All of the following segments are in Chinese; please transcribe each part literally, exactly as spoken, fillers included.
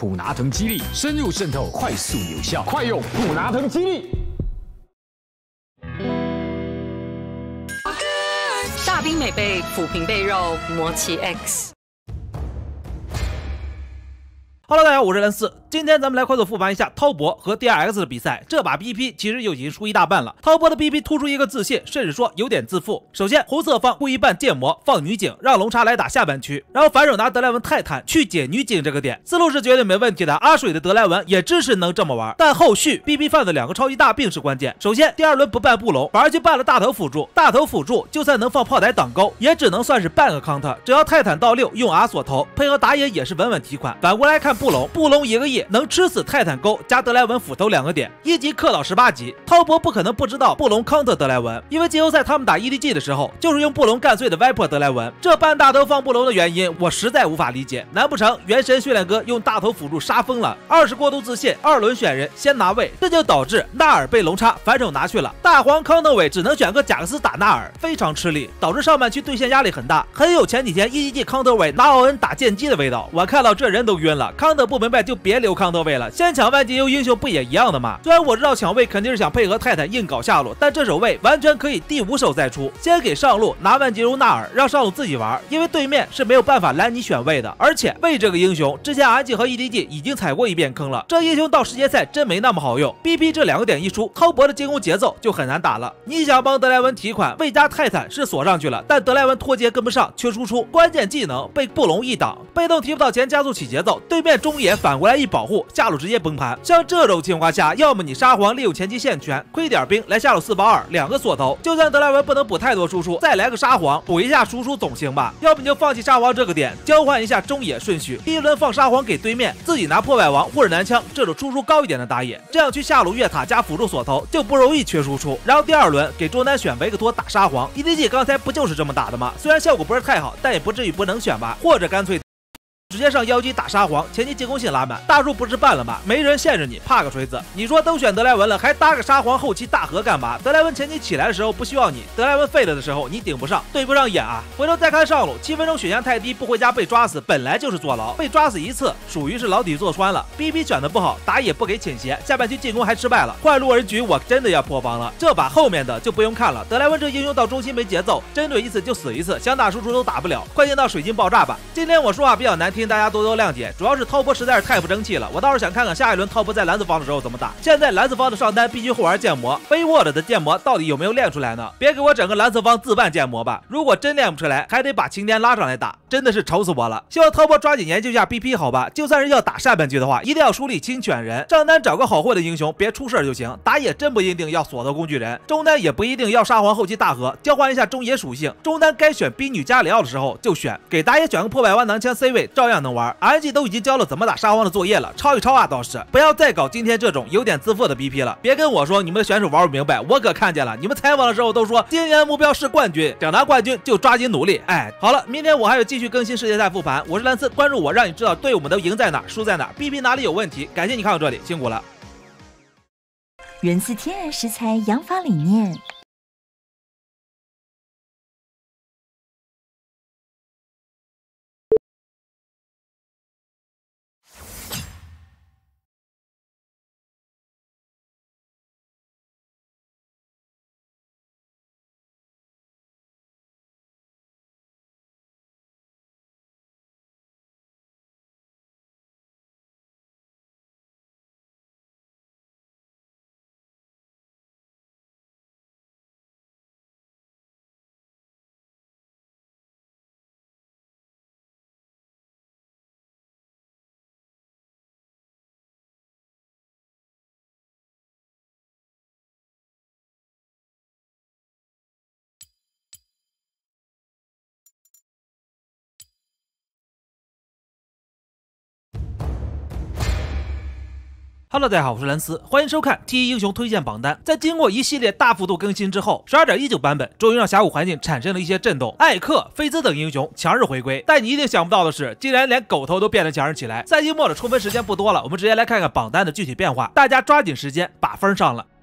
普拿疼激励，深入渗透，快速有效，快用普拿疼激励。 大兵美背抚平背肉，魔奇 X。 Hello， 大家好，我是蓝斯。今天咱们来快速复盘一下滔博和 D R X 的比赛。这把 B P 其实就已经输一大半了。滔博的 B P 突出一个自信，甚至说有点自负。首先，红色方故意扮剑魔放女警，让龙叉来打下半区，然后反手拿德莱文泰坦去解女警这个点，思路是绝对没问题的。阿水的德莱文也支持能这么玩，但后续 B P 犯的两个超级大病是关键。首先，第二轮不扮布隆，反而去扮了大头辅助。大头辅助就算能放炮台挡钩，也只能算是半个 counter。只要泰坦到六，用 R 锁头，配合打野也是稳稳提款。反过来看布隆，布隆一个 E 能吃死泰坦钩加德莱文斧头两个点，一级氪到十八级。滔博不可能不知道布隆 counter 德莱文，因为季后赛他们打 E D G 的时候就是用布隆干碎的 Viper 德莱文。这半大头放布隆的原因我实在无法理解，难不成元神训练哥用大头辅助杀疯了？二是过度自信，二轮选人先拿位，这就导致纳尔被龙叉反手拿去了。大黄 counter 位只能选个贾克斯打纳尔，非常吃力，导致上半区对线压力很大，很有前几天 E D G counter 位拿奥恩打剑姬的味道。我看到这人都晕了，counter 不明白就别留 counter 位了，先抢万金油英雄不也一样的吗？虽然我知道抢位肯定是想配合泰坦硬搞下路，但这手位完全可以第五手再出，先给上路拿万金油纳尔，让上路自己玩，因为对面是没有办法拦你选位的。而且位这个英雄之前 R G 和 E D G 已经踩过一遍坑了，这英雄到世界赛真没那么好用。 B P 这两个点一输，滔博的进攻节奏就很难打了。你想帮德莱文提款，位加泰坦是锁上去了，但德莱文脱节跟不上，缺输出，关键技能被布隆一挡，被动提不到前加速起节奏，对面中野反过来一保护，下路直接崩盘。像这种情况下，要么你沙皇利用前期线权亏点兵来下路四包二，两个锁头，就算德莱文不能补太多输出，再来个沙皇补一下输出总行吧？要不你就放弃沙皇这个点，交换一下中野顺序，第一轮放沙皇给对面，自己拿破坏王或者男枪这种输出高一点的打野，这样去下路越塔加辅助锁头就不容易缺输出。然后第二轮给中单选维克托打沙皇 ，E D G 刚才不就是这么打的吗？虽然效果不是太好，但也不至于不能选吧？或者干脆直接上妖姬打沙皇，前期进攻性拉满，大树不是办了吗？没人限制你，怕个锤子！你说都选德莱文了，还搭个沙皇后期大河干嘛？德莱文前期起来的时候不需要你，德莱文废了的时候你顶不上，对不上眼啊！回头再看上路，七分钟血量太低，不回家被抓死，本来就是坐牢，被抓死一次属于是牢底坐穿了。B P 选的不好，打野不给倾斜，下半区进攻还失败了，换路人局我真的要破防了。这把后面的就不用看了，德莱文这英雄到中期没节奏，针对一次就死一次，想打输出都打不了，快进到水晶爆炸吧！今天我说话比较难听，大家多多谅解，主要是滔博实在是太不争气了。我倒是想看看下一轮滔博在蓝子方的时候怎么打。现在蓝子方的上单必须会玩剑魔，飞沃 d 的剑魔到底有没有练出来呢？别给我整个蓝子方自办剑魔吧！如果真练不出来，还得把擎天拉上来打，真的是愁死我了。希望滔博抓紧研究一下 B P 好吧？就算是要打下半局的话，一定要梳理清选人，上单找个好会的英雄，别出事就行。打野真不一定要锁头工具人，中单也不一定要沙皇后期大河，交换一下中野属性，中单该选冰女加里奥的时候就选，给打野选个破百万囊枪 C 位照样能玩。R N G 都已经教了怎么打沙皇的作业了，抄一抄啊倒是，不要再搞今天这种有点自负的 B P 了。别跟我说你们的选手玩不明白，我可看见了，你们采访的时候都说今年目标是冠军，想拿冠军就抓紧努力。哎，好了，明天我还有继续更新世界赛复盘，我是蓝斯，关注我，让你知道队伍们都赢在哪，输在哪 ，B P 哪里有问题。感谢你看到这里，辛苦了。 源自天然食材养发理念。 Hello， 大家好，我是蓝斯，欢迎收看 T 一 英雄推荐榜单。在经过一系列大幅度更新之后 ，十二点一九 版本终于让峡谷环境产生了一些震动，艾克、菲兹等英雄强势回归。但你一定想不到的是，竟然连狗头都变得强势起来。赛季末的充分时间不多了，我们直接来看看榜单的具体变化，大家抓紧时间把分上了。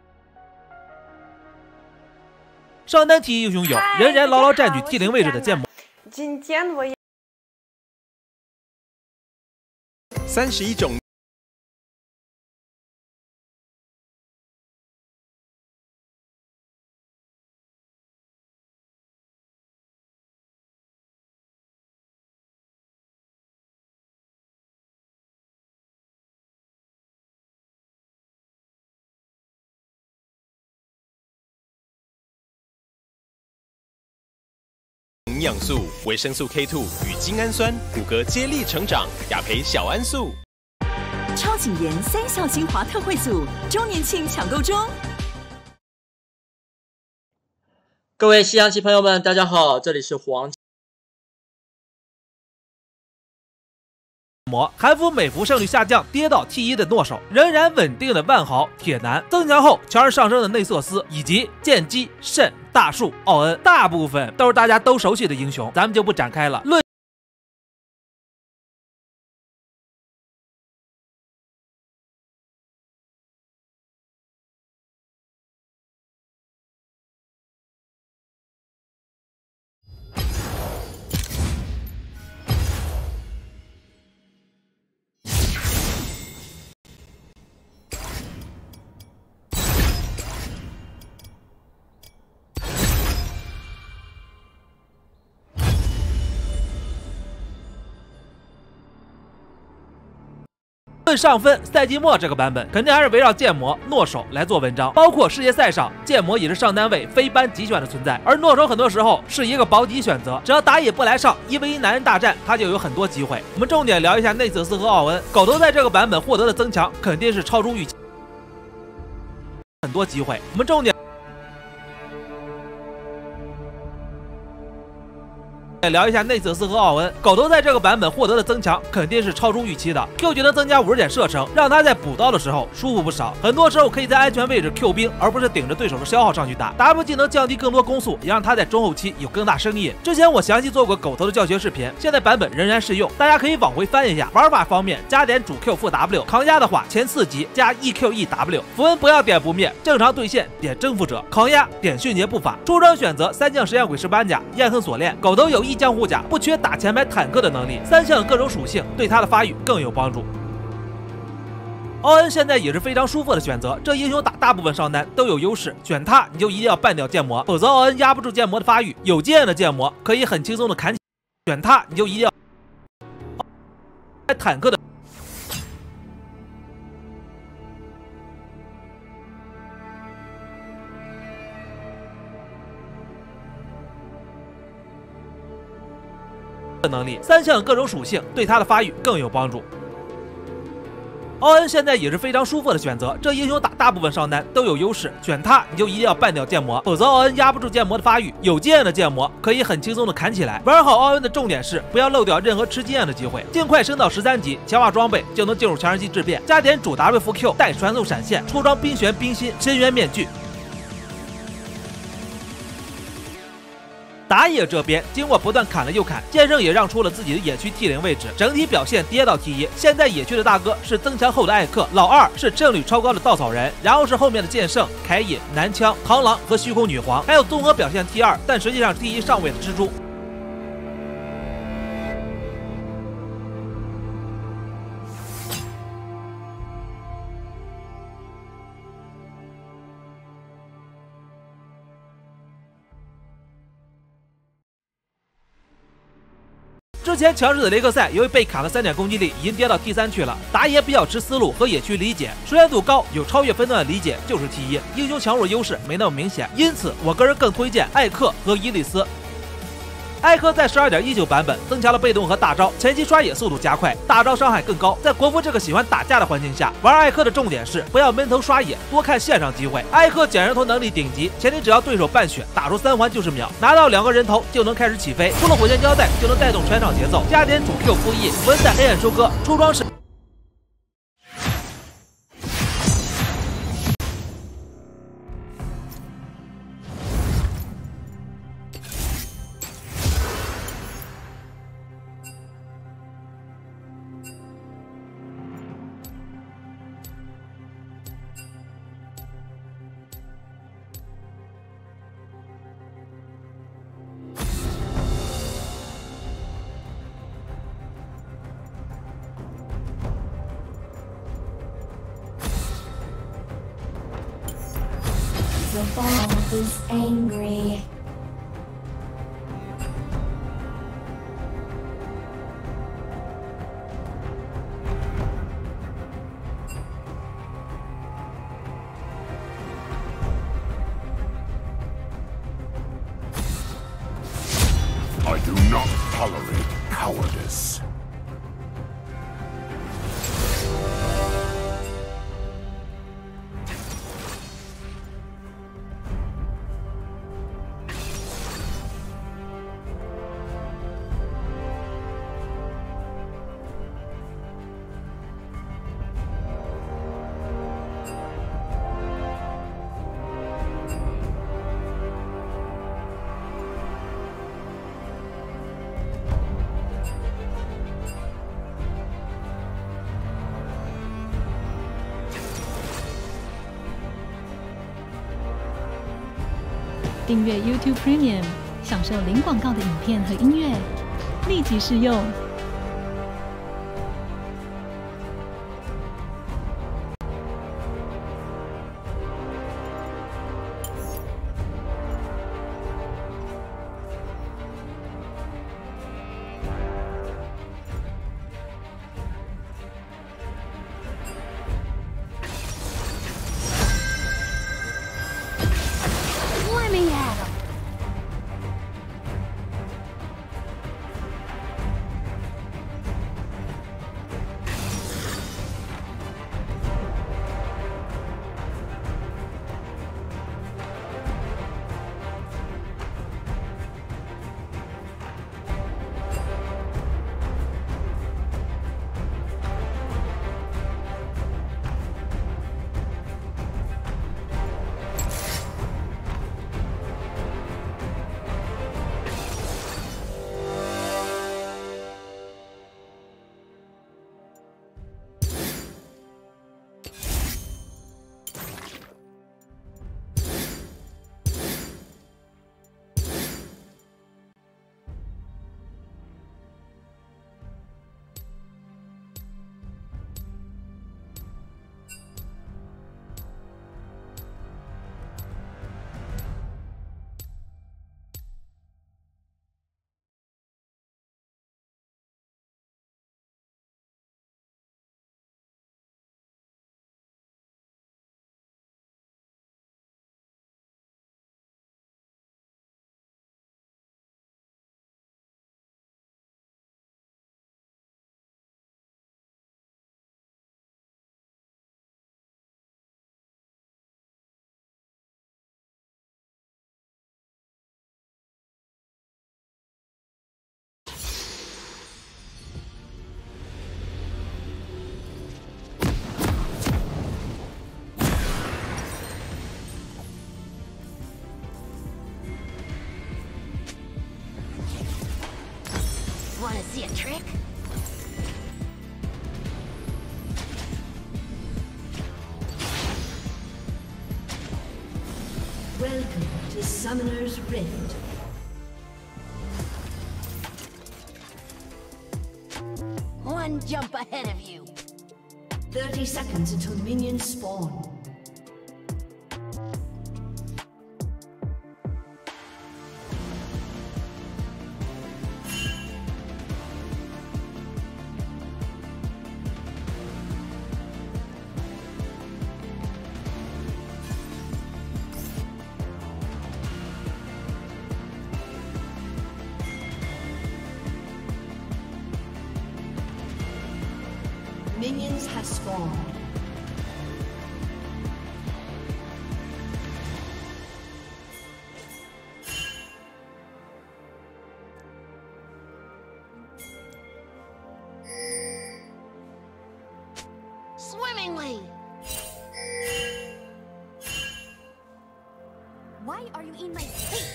上单 T 一 英雄有仍然牢牢占据 T 零 位置的剑魔。 今天我也三十一种。营养素、维生素 K 二 与精氨酸，骨骼接力成长，雅培小安素。 超紧颜三效精华特惠组，周年庆抢购中。 各位西洋棋朋友们，大家好，这里是黄。 韩服美服胜率下降，跌到 T 一 的诺手，仍然稳定的万豪、铁男，增强后悄然上升的内瑟斯，以及剑姬、慎、大树、奥恩，大部分都是大家都熟悉的英雄，咱们就不展开了。论论上分，赛季末这个版本肯定还是围绕剑魔、诺手来做文章，包括世界赛上，剑魔也是上单位非班级选的存在，而诺手很多时候是一个保级选择，只要打野不来上一 v 一男人大战，他就有很多机会。我们重点聊一下内瑟斯和奥恩，狗头在这个版本获得的增强肯定是超出预期，很多机会。我们重点聊一下内瑟斯和奥恩，狗头在这个版本获得的增强肯定是超出预期的。Q 技能增加五十点射程，让他在补刀的时候舒服不少。很多时候可以在安全位置 Q 兵，而不是顶着对手的消耗上去打。W 技能降低更多攻速，也让他在中后期有更大生意。之前我详细做过狗头的教学视频，现在版本仍然适用，大家可以往回翻一下。玩法方面，加点主 Q 副 W， 扛压的话前四级加 E Q E W， 符文不要点不灭，正常对线点征服者，扛压点迅捷步伐。出装选择三将实验鬼十八甲、焰恨锁链，狗头有一江护甲，不缺打前排坦克的能力，三项各种属性对他的发育更有帮助。奥恩现在也是非常舒服的选择，这英雄打大部分上单都有优势，选他你就一定要办掉剑魔，否则奥恩压不住剑魔的发育。有经验的剑魔可以很轻松的砍起，选他你就一定要坦克的。能力，三项各种属性对他的发育更有帮助。奥恩现在也是非常舒服的选择，这英雄打大部分上单都有优势，选他你就一定要办掉剑魔，否则奥恩压不住剑魔的发育。有经验的剑魔可以很轻松的砍起来。玩好奥恩的重点是不要漏掉任何吃经验的机会，尽快升到十三级，强化装备就能进入强人系质变，加点主 W 副 Q 带传送闪现，出装冰玄冰心深渊面具。打野这边经过不断砍了又砍，剑圣也让出了自己的野区 T 零位置，整体表现跌到 T 一。现在野区的大哥是增强后的艾克，老二是胜率超高的稻草人，然后是后面的剑圣、凯隐、男枪、螳螂和虚空女皇，还有综合表现 T 二，但实际上 T 一上位的蜘蛛。之前强势的雷克赛由于被砍了三点攻击力，已经跌到 T 三去了。打野比较吃思路和野区理解，熟练度高，有超越分段的理解就是 T 一，英雄强弱优势没那么明显，因此我个人更推荐艾克和伊利斯。艾克在 十二点一九 版本增强了被动和大招，前期刷野速度加快，大招伤害更高。在国服这个喜欢打架的环境下，玩艾克的重点是不要闷头刷野，多看线上机会。艾克捡人头能力顶级，前期只要对手半血，打出三环就是秒，拿到两个人头就能开始起飞。出了火箭胶带就能带动全场节奏，加点主 Q 复 E， 文在黑暗收割，出装是。 The boss is angry. I do not tolerate cowardice. 订阅 YouTube Premium， 享受零广告的影片和音乐，立即试用。 Want to see a trick? Welcome to Summoner's Rift. One jump ahead of you. thirty seconds until minions spawn. Minions have spawned. Swimmingly! Why are you in my space?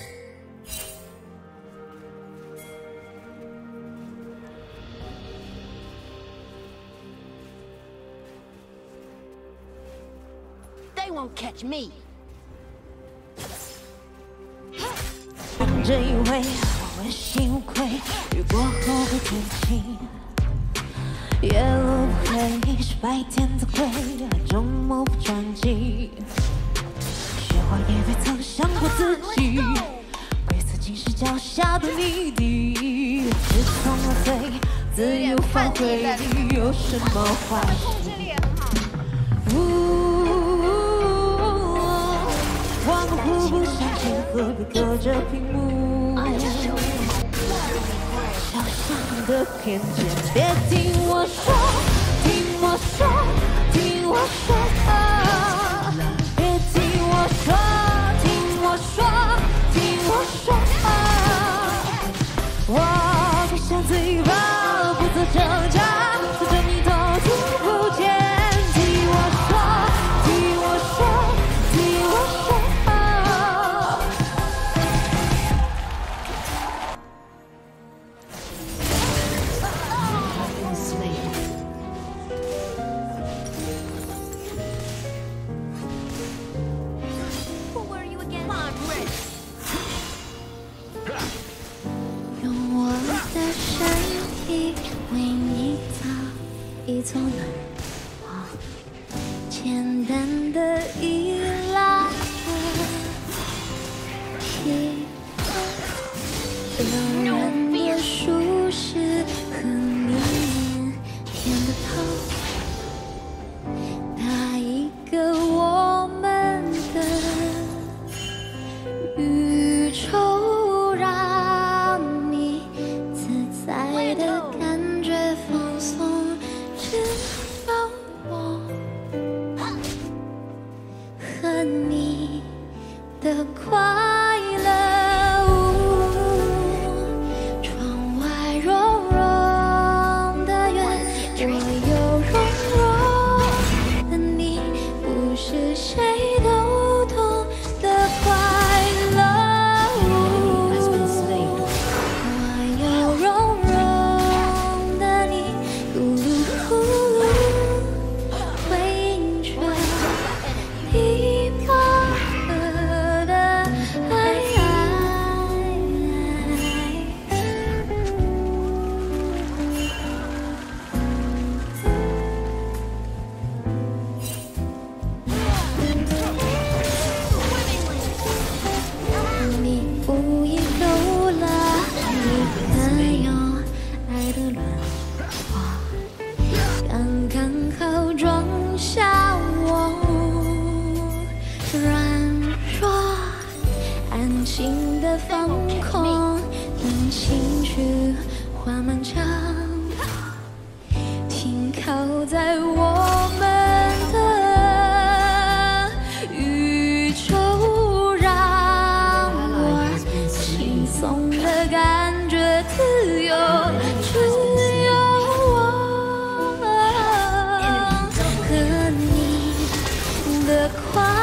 They won't catch me. 这一回我问心无愧，雨过后会天晴。夜路不黑，是白天的鬼，周末不传奇。雪花也被破自己，鬼色竟是脚下的谜底。自从我对自由发挥，有什么坏处？我们互不相欠，何必隔着屏幕？小小的偏见，别听我说，听我说，听我说，啊、别听我说，听我说，听我说，啊、我闭上嘴巴，不做挣扎，随着你都听不见。听我说，听我说，听我说。一座暖和、简单的依赖，一个人的舒适和你偏的头，那一个我们的宇宙，让你自在的感觉放松。只有我和你的快乐，窗外融融的月，我有融融的你，不是谁都懂的快乐，我有融融的你，咕噜。放空，等情绪缓慢涨，停靠在我们的宇宙，让我轻松的感觉自由，只有我和你的快。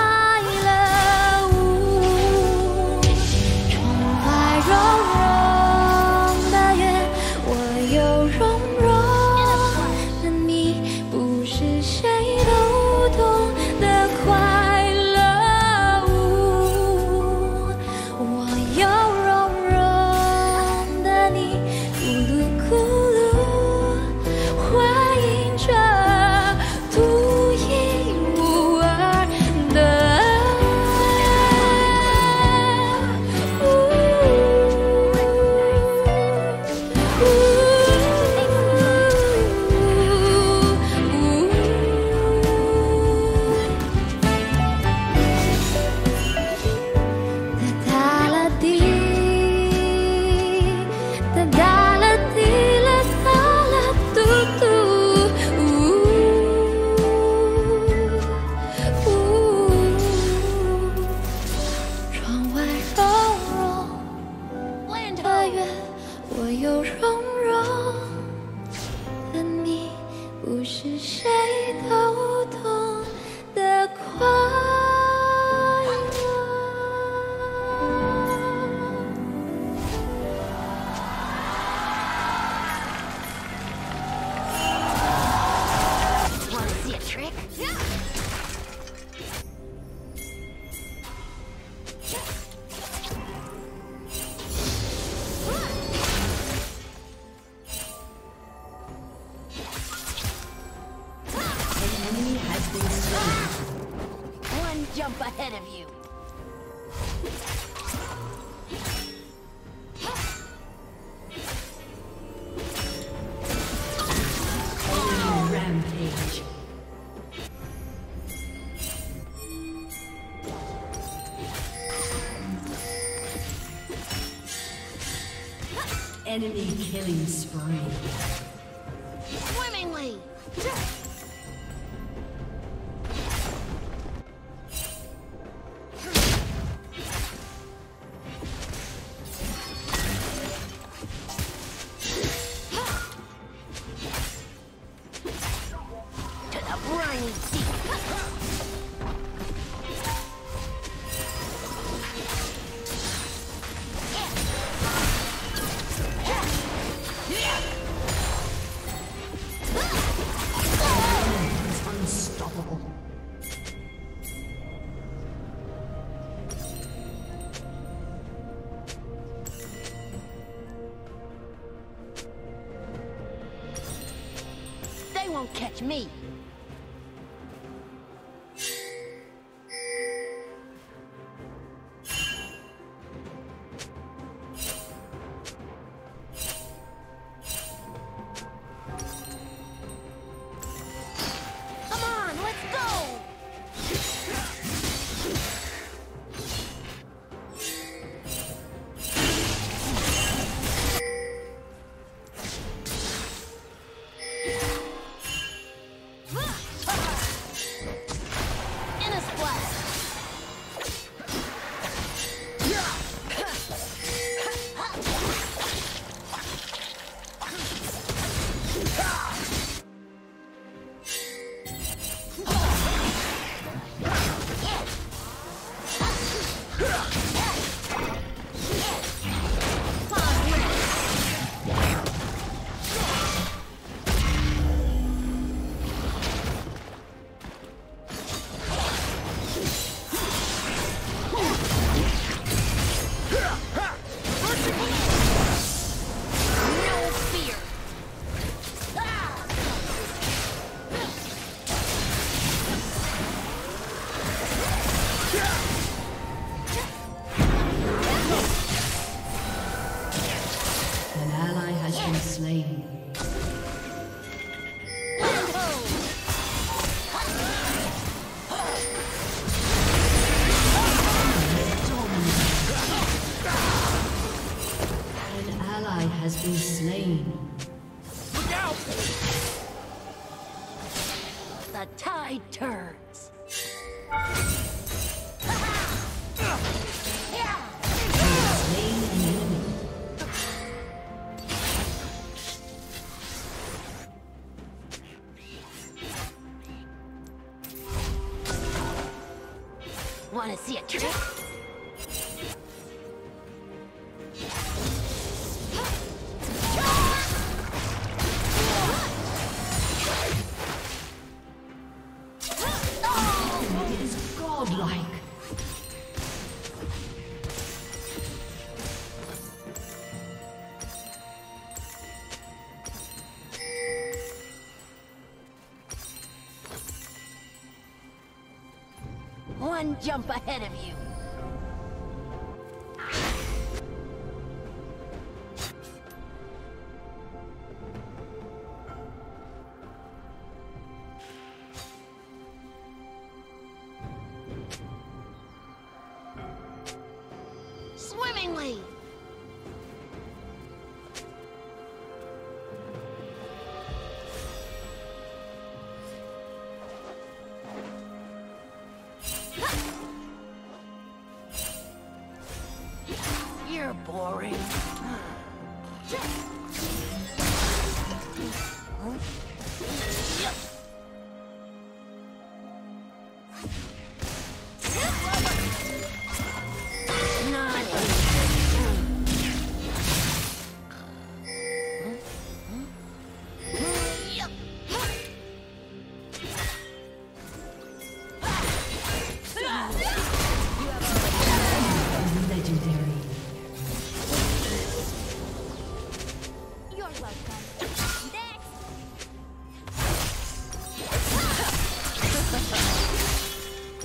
One jump ahead of you. Rampage. Enemy killing spree. Swimmingly. To the briny deep. Unstoppable. They won't catch me. Come on, let's go! In a splash! No fear! An ally has been slain. An ally has been slain. The tide turns. Slain an enemy. Wanna see a trick? It is godlike. One jump ahead of you. Swimmingly. You're boring. Legendary. You're welcome. Next.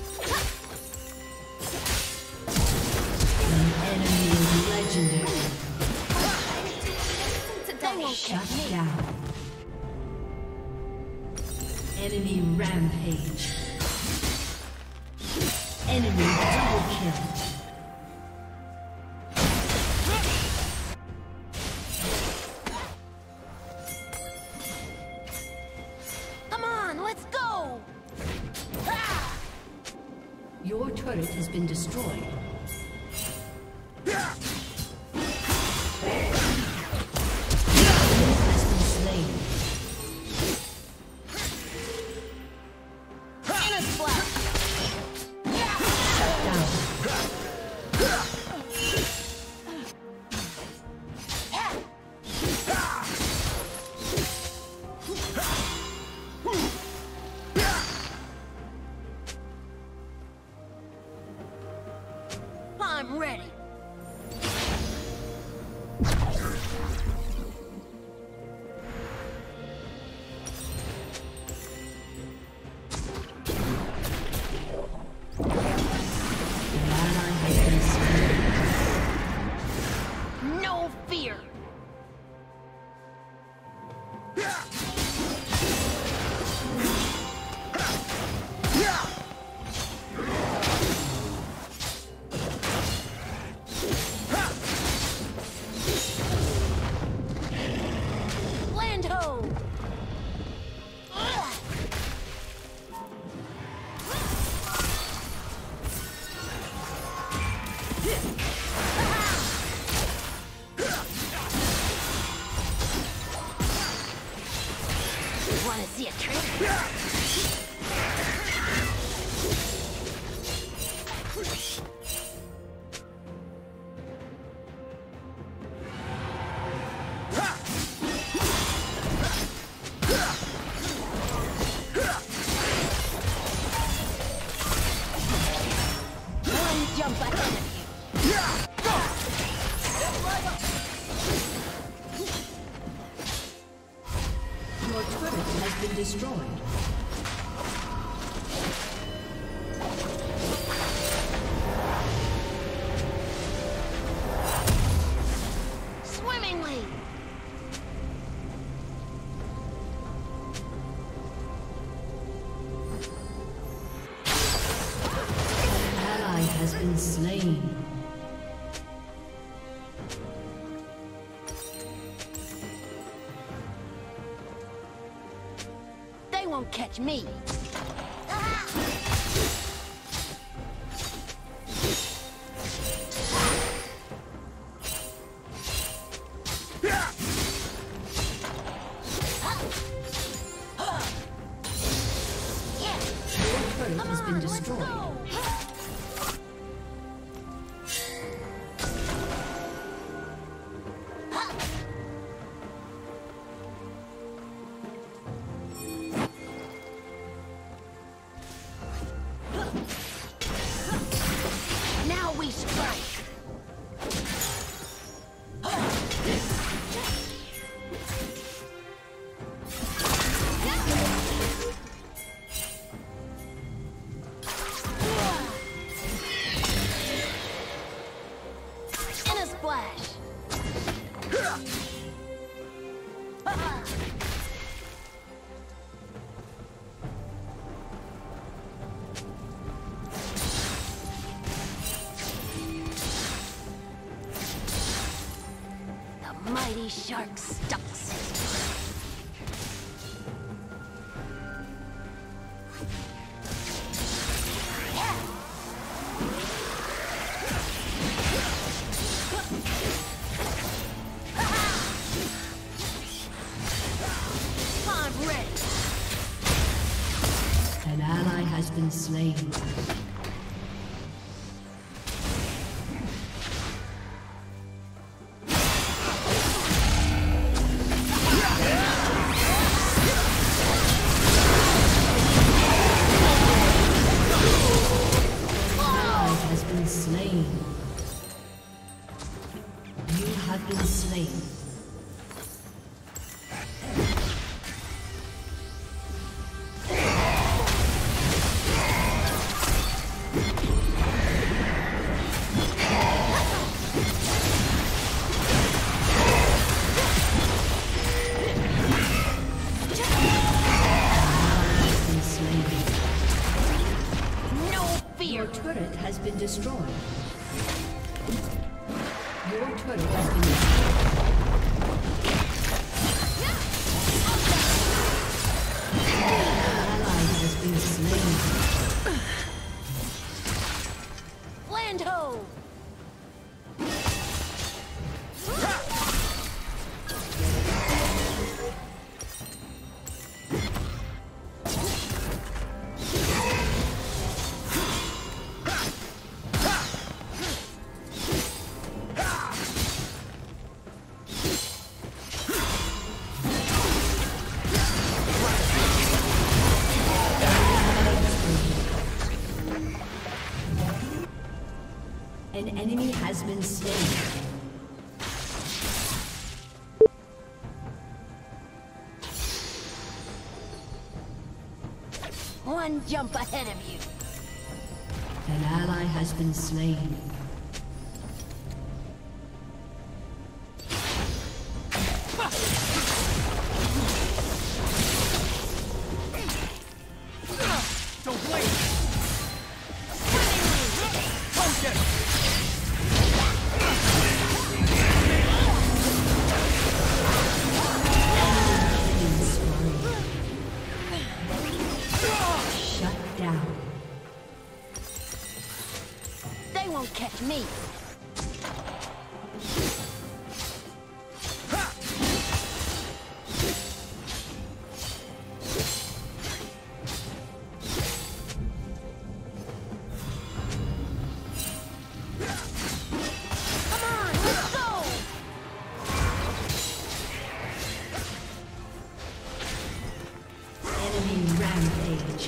Enemy rampage. Enemy double kill. Come on, let's go! Ah! Your turret has been destroyed. I'm ready. No fear. Land ho! Want to see a trick? One jump ahead of you. Your turret has been destroyed. Swimmingly. An ally has been slain. They won't catch me. Your turret has been destroyed. Now we strike. In a splash. The mighty shark stalks it. I'm ready. An ally has been slain. Slain. You have been slain. turret has been destroyed. Your turret has been destroyed. An ally has been slain. Land ho! An enemy has been slain. One jump ahead of you. An ally has been slain. Don't blink! Shut down. They won't catch me. Rampage.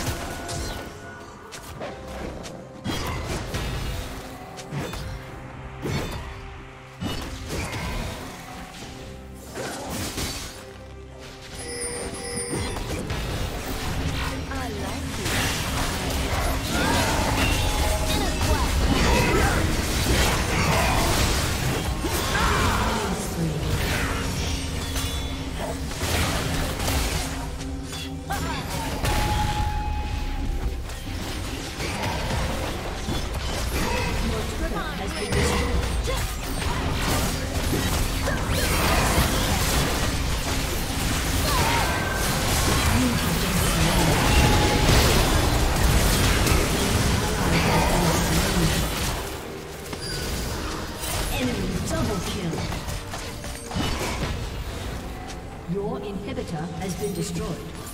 Your inhibitor has been destroyed.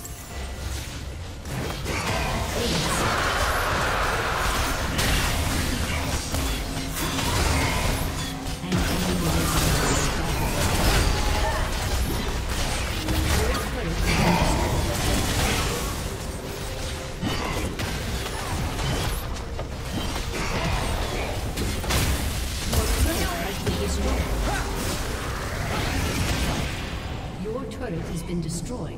Has been destroyed.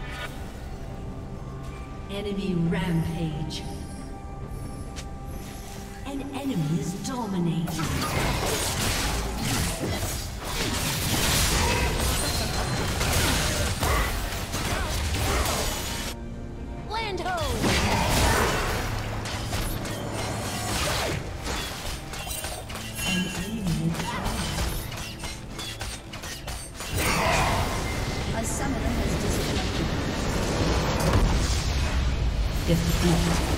Enemy rampage. An enemy is dominating. Land ho! An enemy is dominating. A summoner has disconnected. Defeat.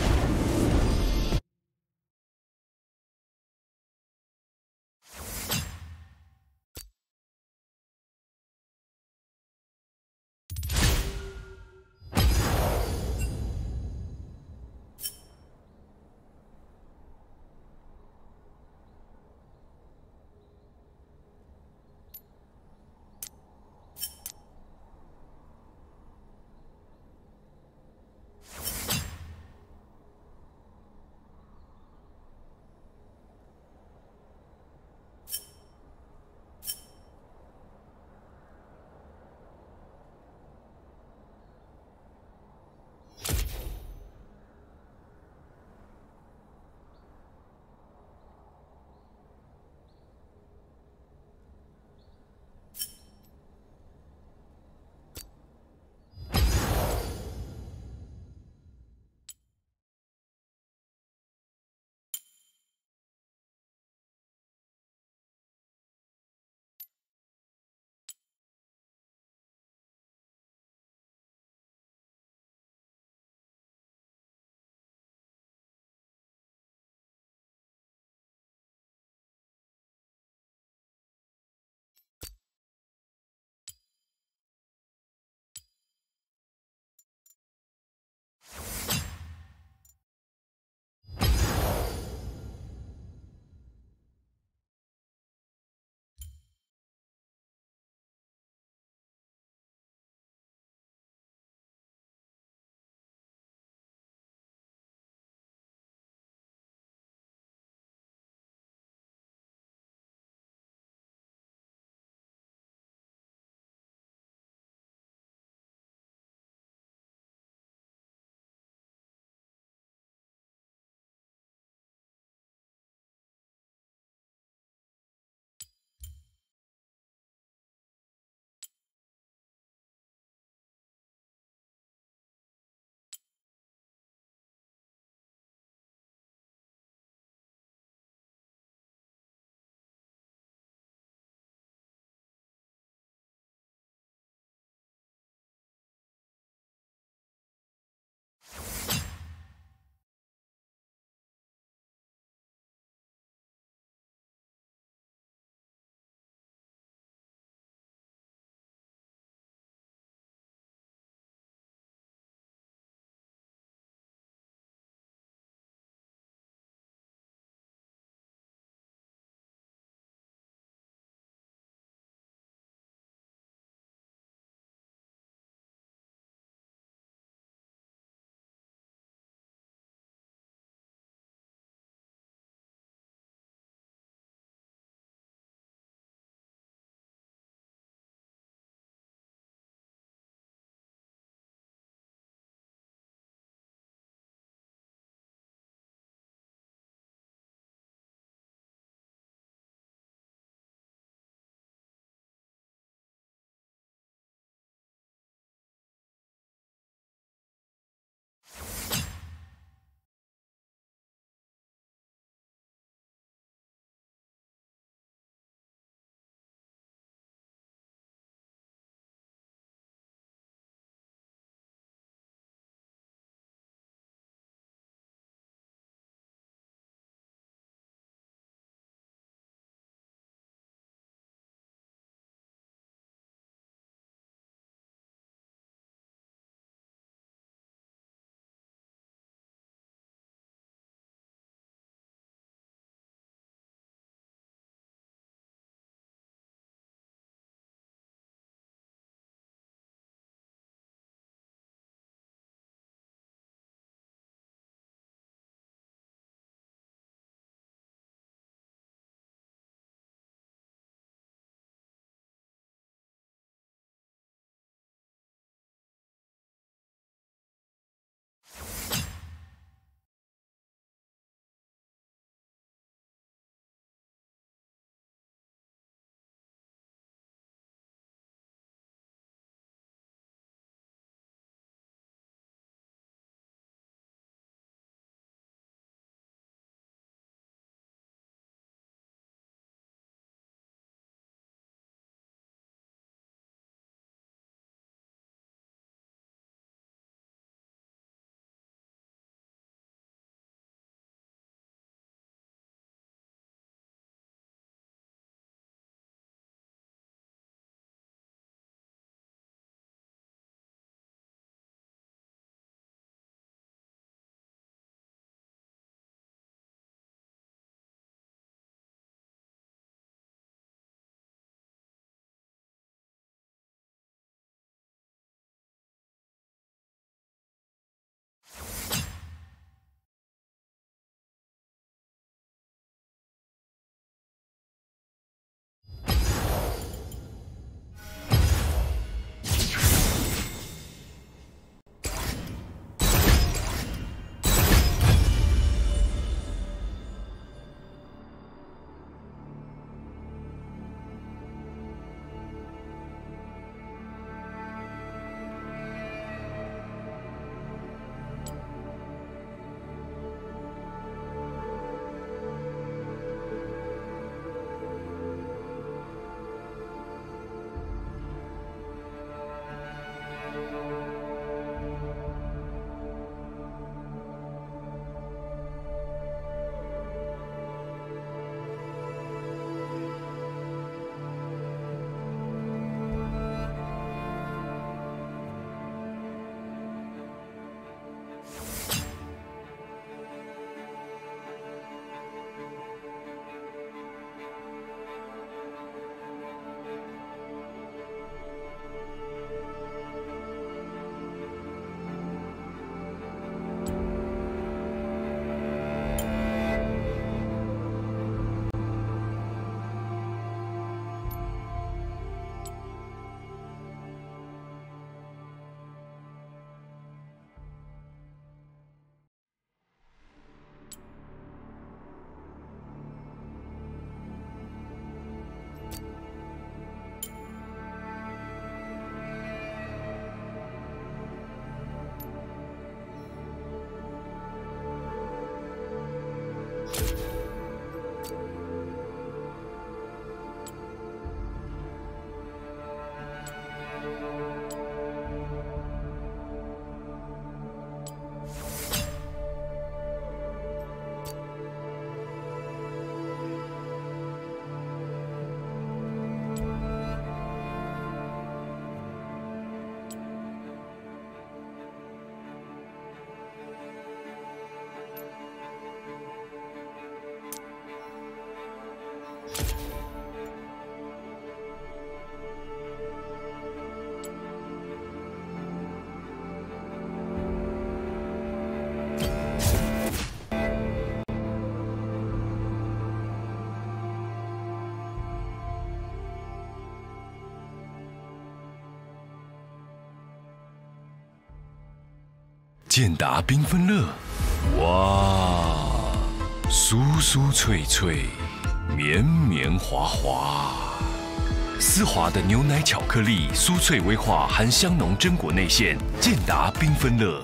健达缤纷乐，哇，酥酥脆脆，绵绵滑滑，丝滑的牛奶巧克力，酥脆威化，含香浓榛果内馅，健达缤纷乐。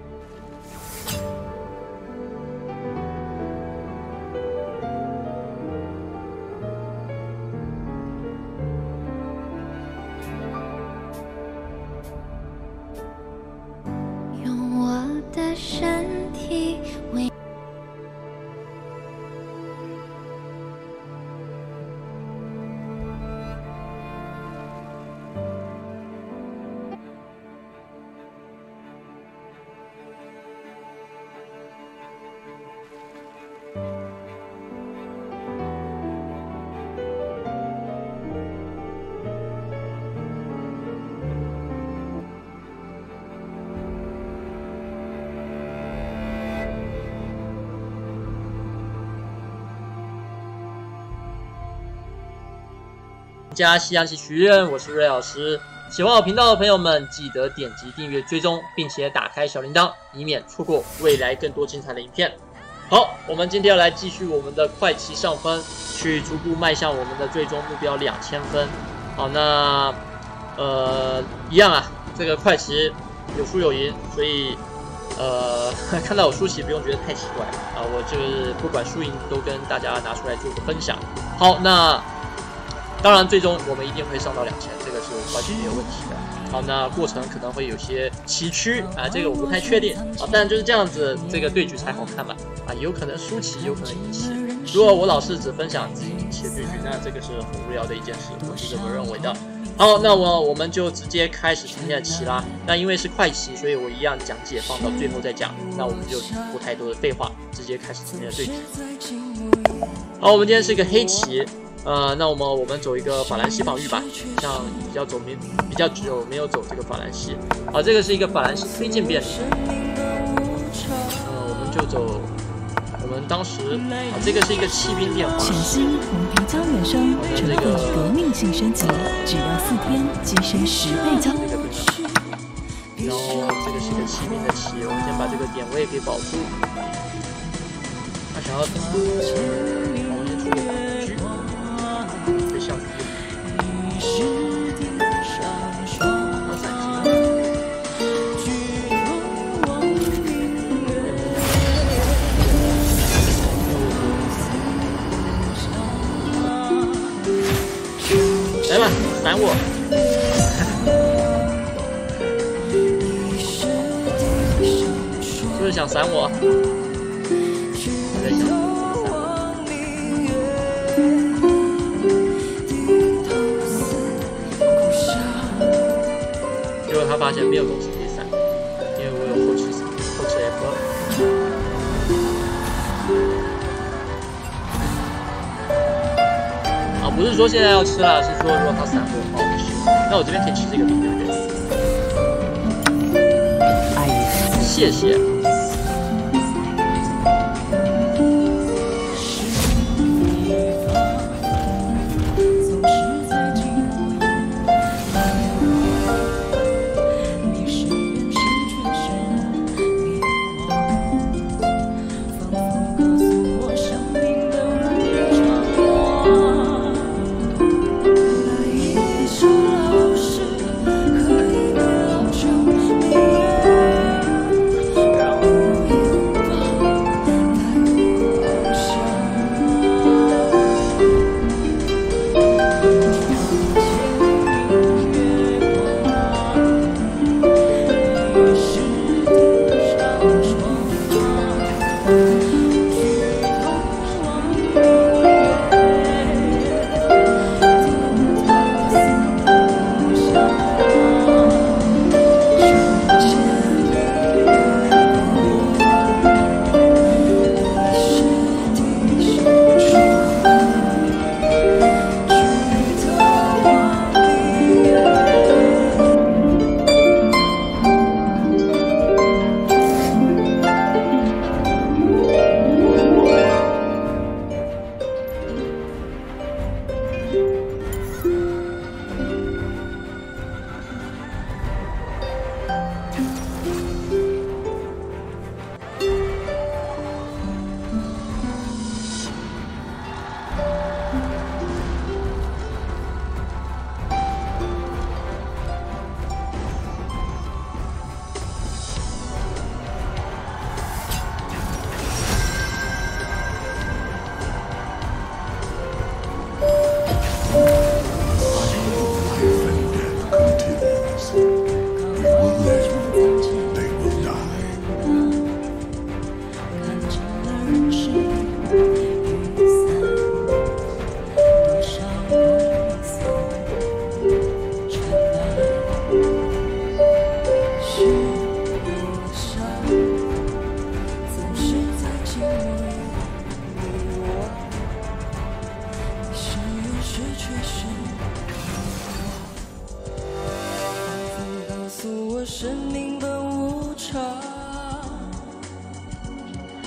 加西洋棋学院，我是瑞老师。喜欢我频道的朋友们，记得点击订阅、追踪，并且打开小铃铛，以免错过未来更多精彩的影片。好，我们今天要来继续我们的快棋上分，去逐步迈向我们的最终目标两千分。好，那呃一样啊，这个快棋有输有赢，所以呃看到我输棋不用觉得太奇怪啊，我就是不管输赢都跟大家拿出来做个分享。好，那。 当然，最终我们一定会上到两千，这个是完全没有问题的。好，那过程可能会有些崎岖啊，这个我不太确定啊，但就是这样子，这个对局才好看嘛啊，有可能输棋，有可能赢棋。如果我老是只分享自己赢棋的对局，那这个是很无聊的一件事，我是这么认为的。好，那我我们就直接开始今天的棋啦。那因为是快棋，所以我一样讲解放到最后再讲。那我们就不太多的废话，直接开始今天的对局。好，我们今天是一个黑棋。 呃，那我们我们走一个法兰西防御吧，像比较走没比较久没有走这个法兰西，啊，这个是一个法兰西推进变体，呃，我们就走，我们当时啊，这个是一个弃兵变化， 全新蒙皮胶原生成分革命性升级，只要四天跻身十倍胶。 然后这个是一个弃兵的棋，我们先把这个点位给保住，他想要，我们先出个反局。 会像来吧，闪我！是不是想闪我？我在想。 他发现没有东西可以闪，因为我有后吃后吃 F。啊，不是说现在要吃了，是说如果他闪我，好吃。那我这边可以吃这个兵，对不对？谢谢。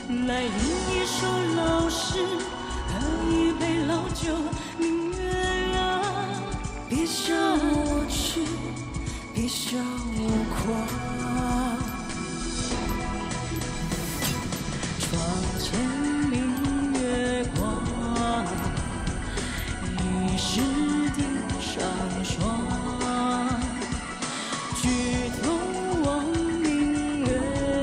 来饮一首老诗，喝一杯老酒，明月啊，别笑我痴，别笑我狂。窗前明月光，疑是地上霜。举头望明月，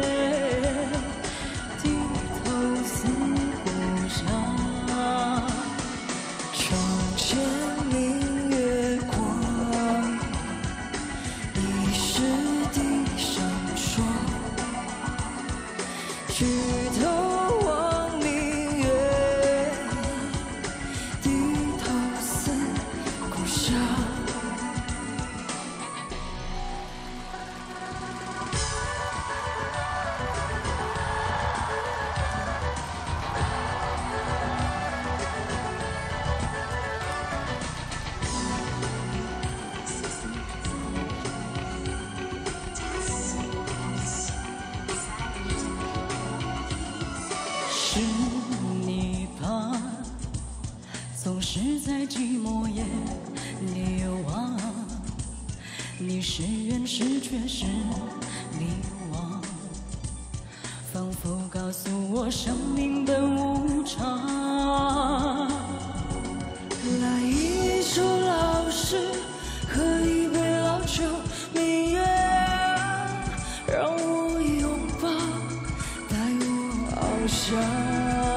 低头思故乡。窗前明月光，疑是地上霜。举头望明月，低头思故乡。是你吧，总是在寂寞夜流亡。你是缘是却是迷惘，仿佛告诉我生命本无常。来一首老诗，喝一杯老酒，明月啊，让我拥抱，带我翱翔。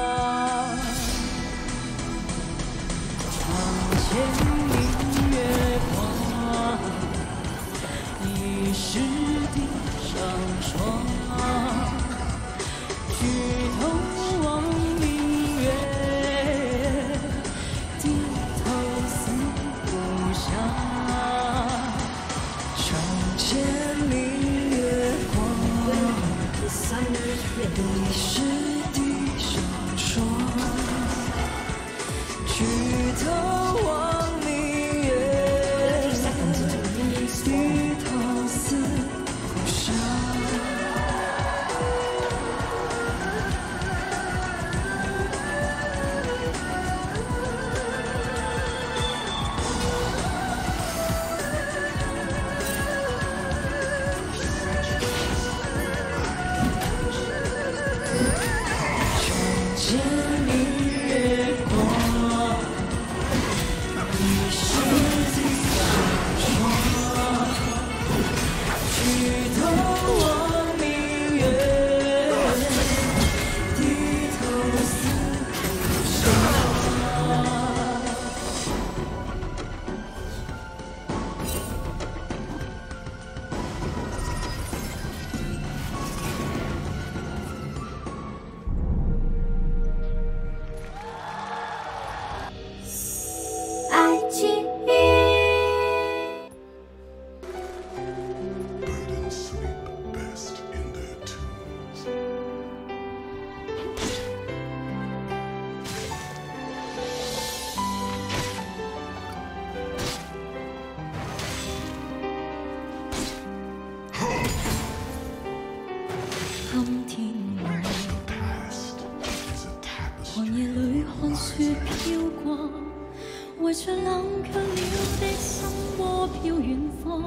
窗前明月光，疑是地上霜。举头望明月，低头思故乡。窗前明月光，疑是地上霜。举头望明月，低头思故乡。窗前明月光，疑是地上霜。举头望明月，低头思故乡。 爱情。 今天寒夜里看雪飘過，為着冷卻了的心窩飄遠方。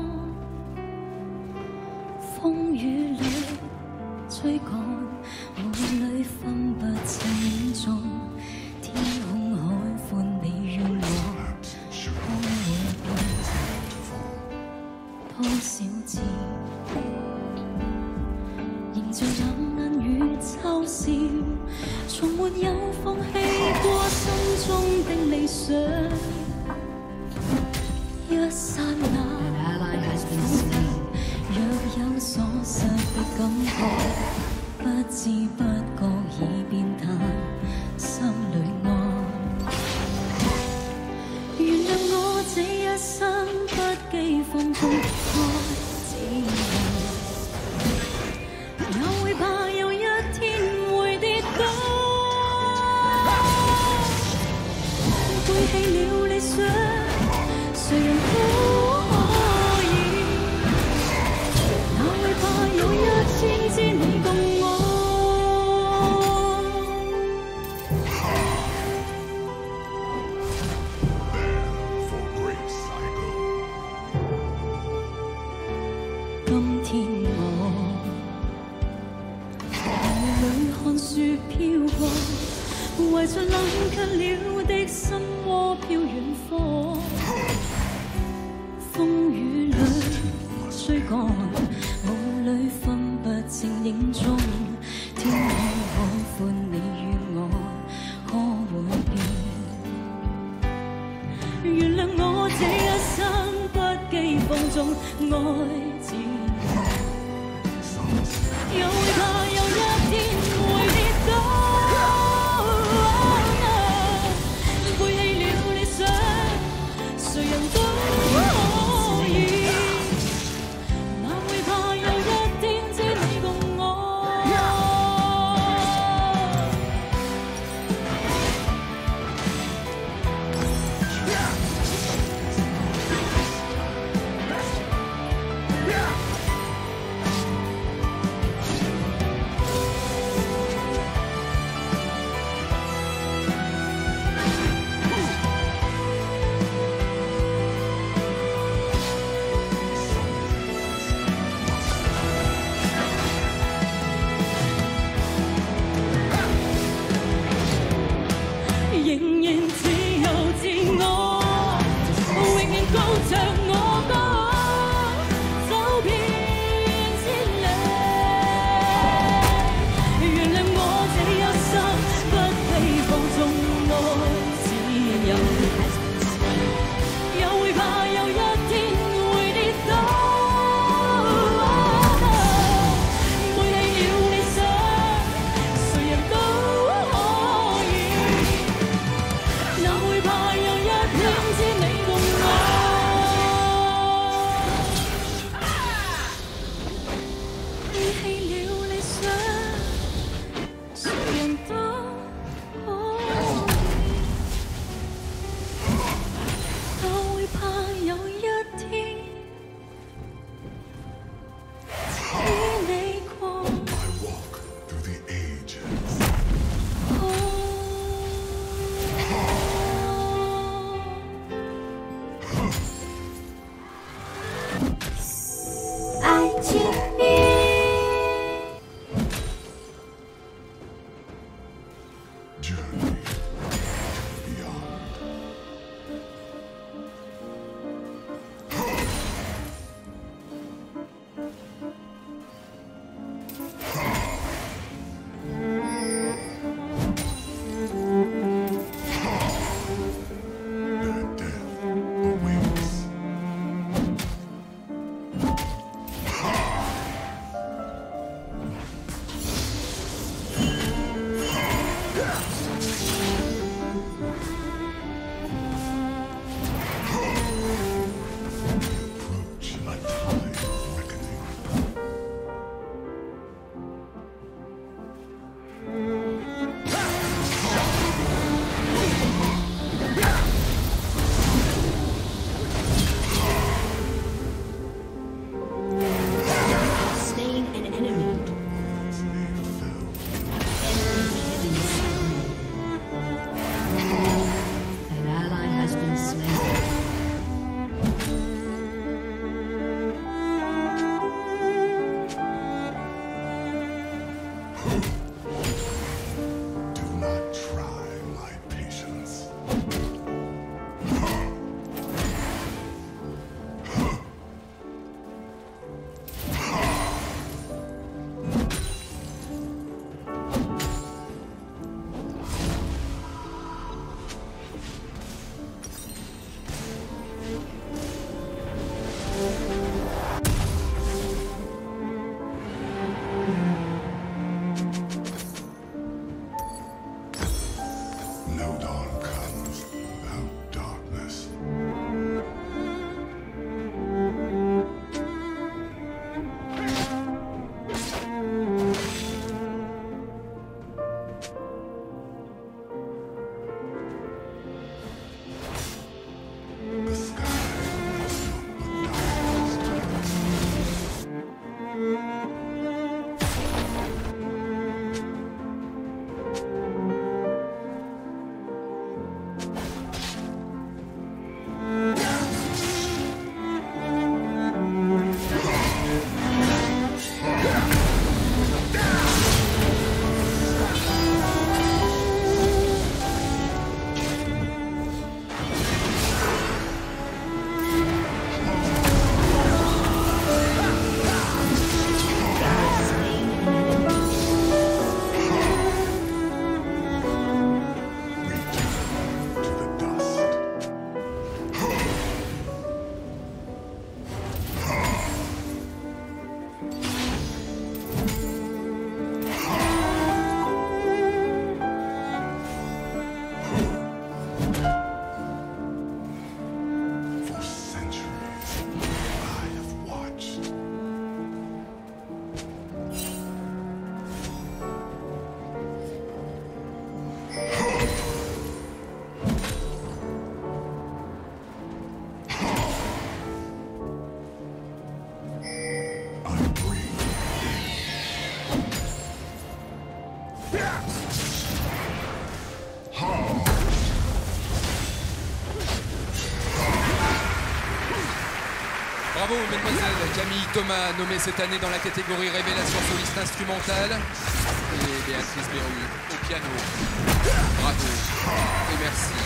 風雨裏追趕，霧裏分不清楚，天空海闊，你與我可會變多少次？ 仍像冷眼與嘲笑，從沒有放棄過心中的理想。一剎那，若有所失的感覺，不知不覺已變淡，心裏愛。原諒我這一生不羈放縱愛自由。 也會怕有一天會跌倒，背棄了理想，誰人都可以。哪會怕有一天知你共我？ 看雪飘过，怀着冷却了的心窝飘远方。风雨里追赶，雾里分不清影踪。天空可宽，你与我可會變？原諒我這一生不羈放縱愛自由，又會怕有一天會跌倒。背棄了理想，誰人都可以。哪會怕有一天知你共我？仍然自由自我，永遠高唱我歌，走遍千里。原諒我這一生不羈放縱愛自由，又會怕有一天會跌倒。背棄了理想，誰人都可以。哪會怕有一天知你共我？背棄了理想，誰人都可以。哪會怕有一天知你過？ 爱情你。 Bravo, mesdemoiselles. Camille Thomas, nommée cette année dans la catégorie Révélation soliste instrumentale. Et Béatrice Berru au piano. Bravo et merci.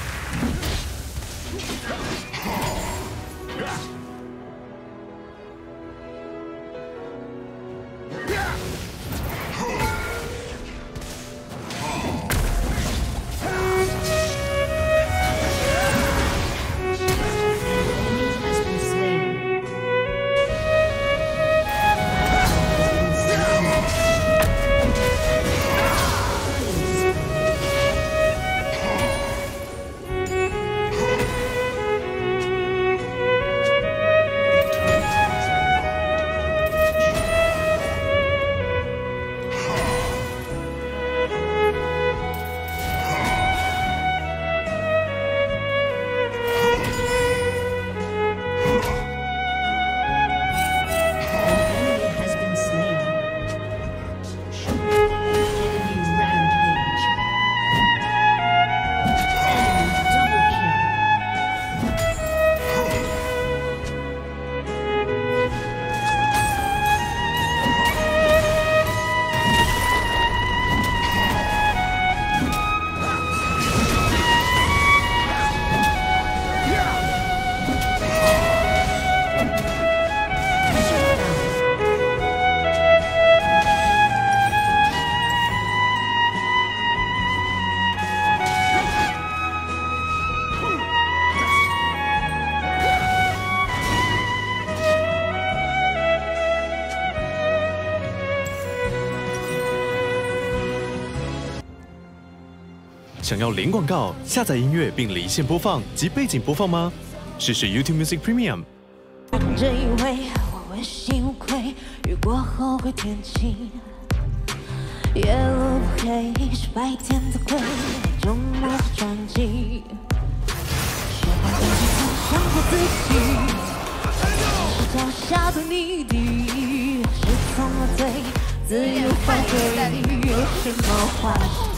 想要零广告、下载音乐并离线播放及背景播放吗？试试 YouTube Music Premium。 这一回我问心无愧，雨过后会天晴。夜路不黑，是白天的鬼，周末的传奇。学会自己才伤过自己，是脚下的泥地，是从我最自由犯罪，有什么坏事？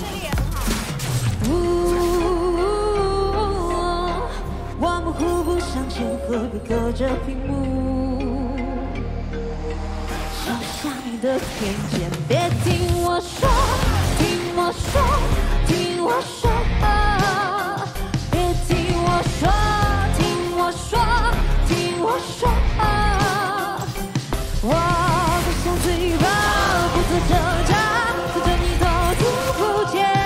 我们互不相欠，何必隔着屏幕？收下你的偏见，别听我说，听我说，听我说，啊、别听我说，听我说，听我说。啊、我不想嘴巴，不做挣扎，可着你都听不见。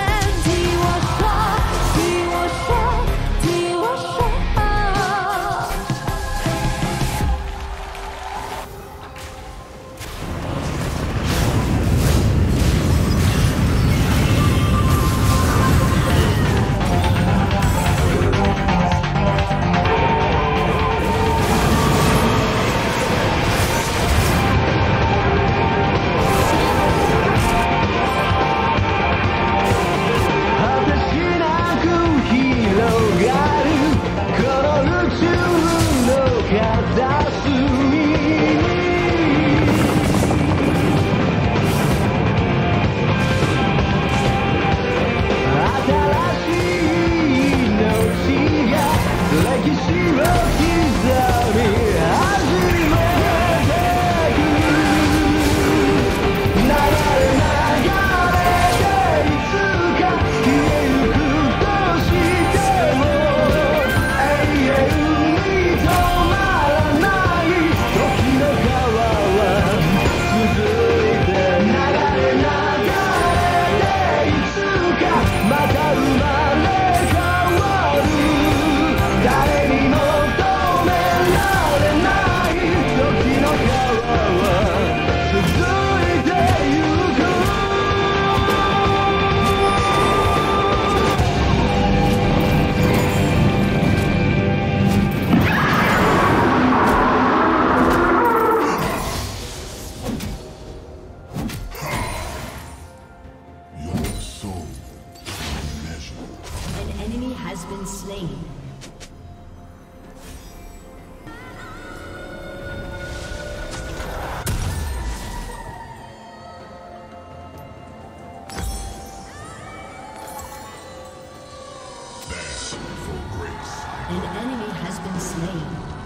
An enemy has been slain.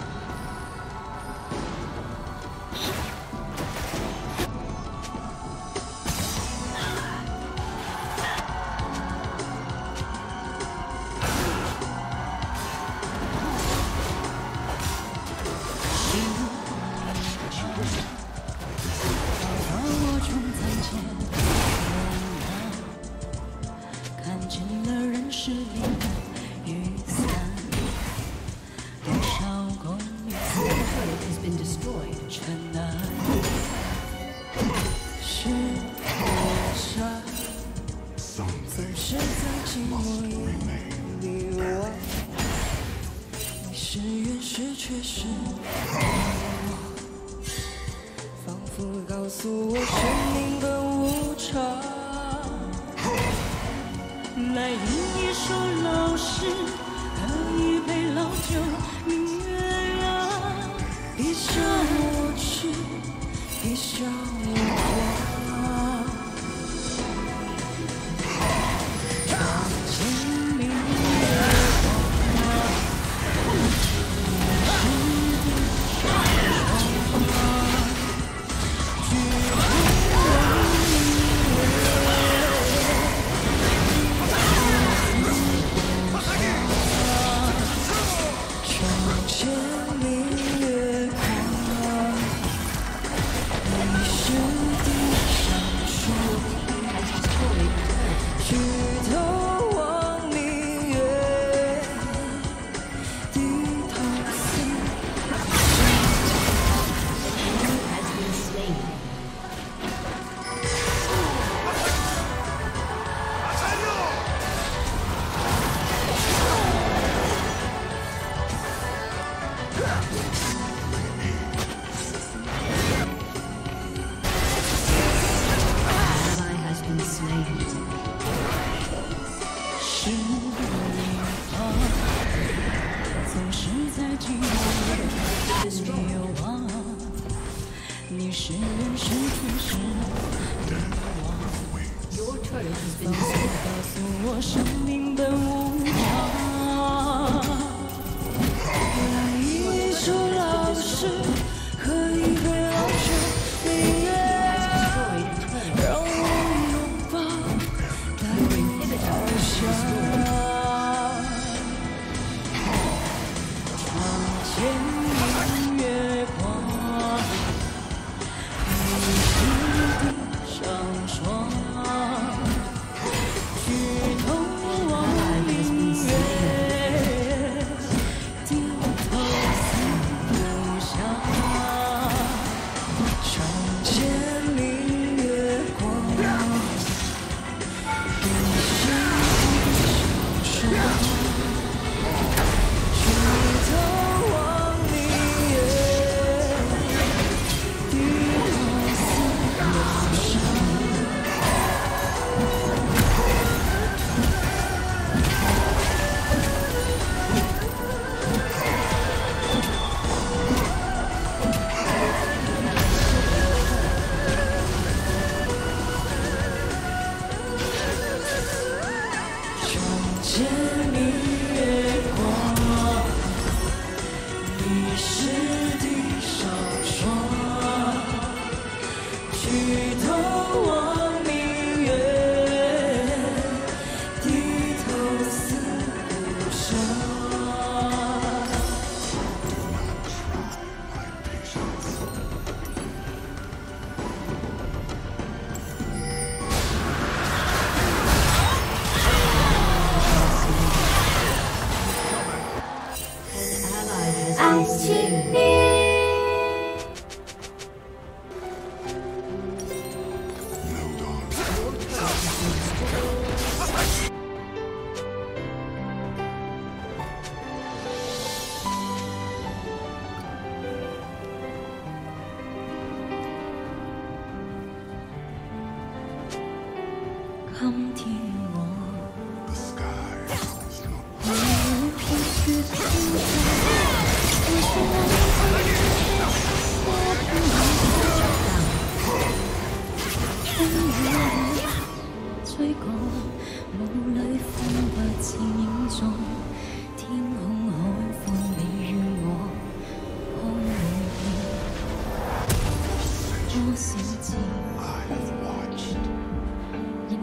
Your turret has been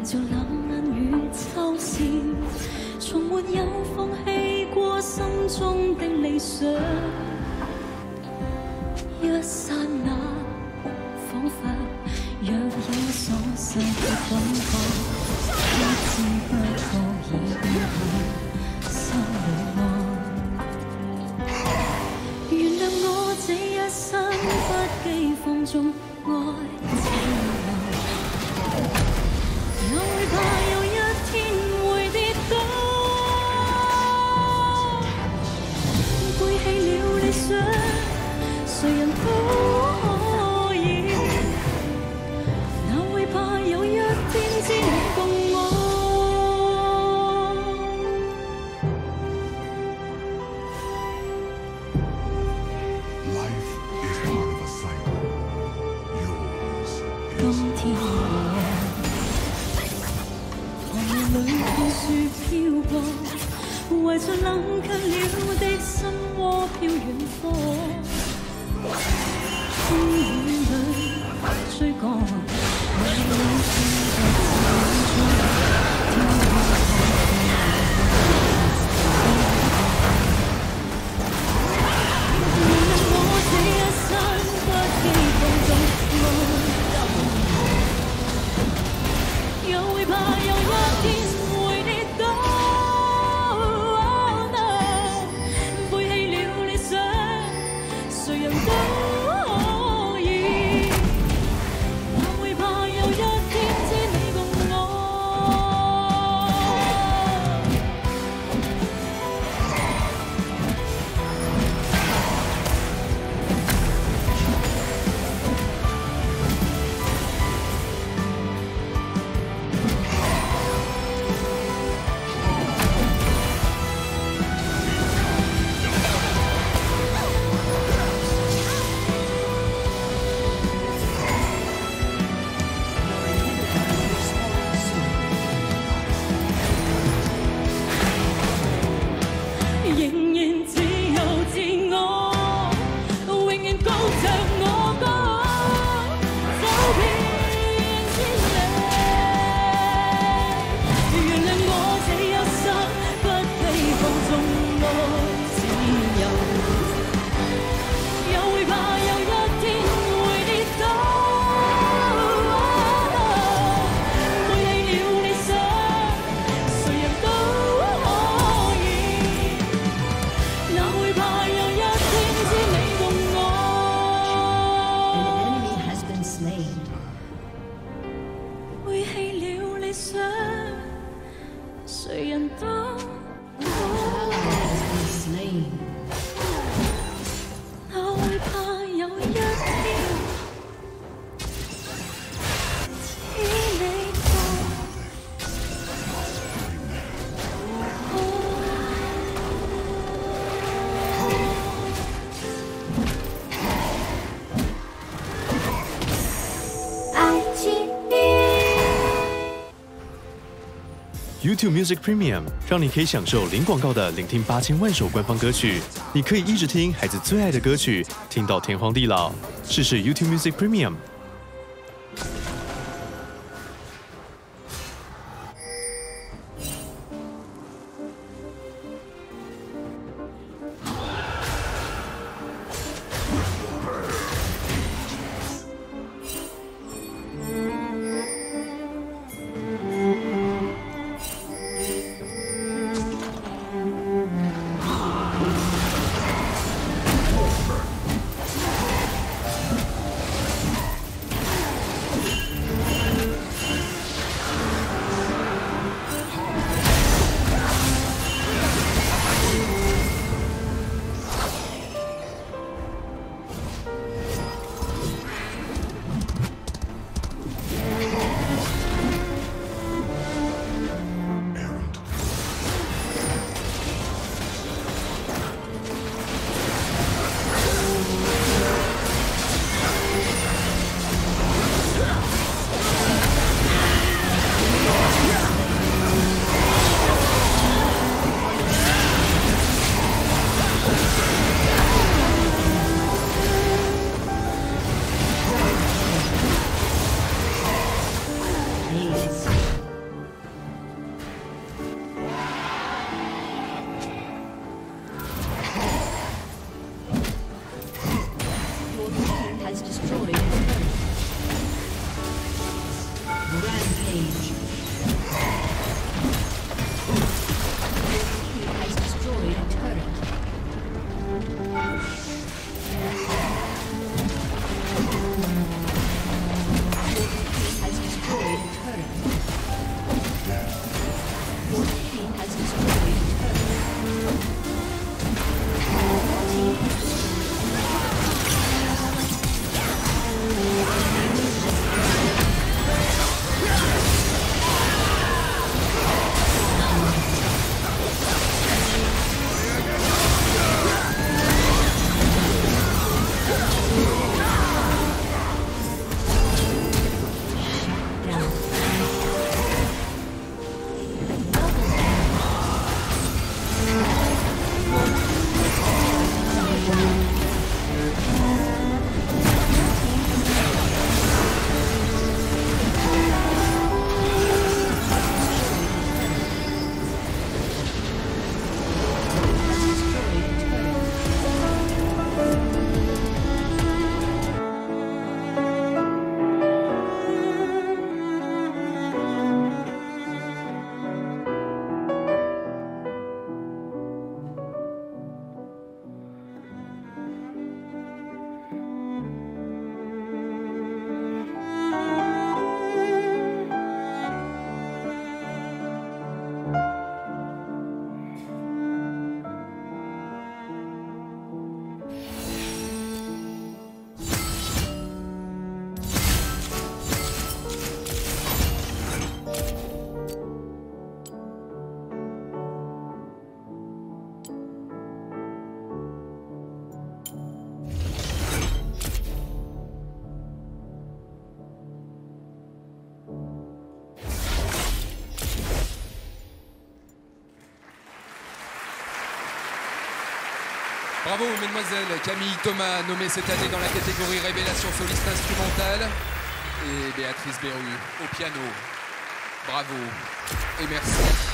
着冷眼與嘲笑，從沒有放棄過心中的理想。一剎那，彷彿若有所失的感覺，不知不覺已變去心裏愛。原諒我這一生不羈放縱愛自由。 我會怕有一天會跌倒，背棄了理想，誰人都可以。哪會怕有一天知你共我？ 今天。 裏看樹飄過，為着冷卻了的心窩飄遠方。風雨裏追趕，為了天在心中，天原諒我這一生不羈放縱愛，又會怕有一天。 YouTube Music Premium 让你可以享受零广告的聆听八千万首官方歌曲，你可以一直听孩子最爱的歌曲，听到天荒地老。试试 YouTube Music Premium。 Bravo mesdemoiselles, Camille Thomas nommée cette année dans la catégorie Révélation soliste instrumentale et Béatrice Berru au piano. Bravo et merci.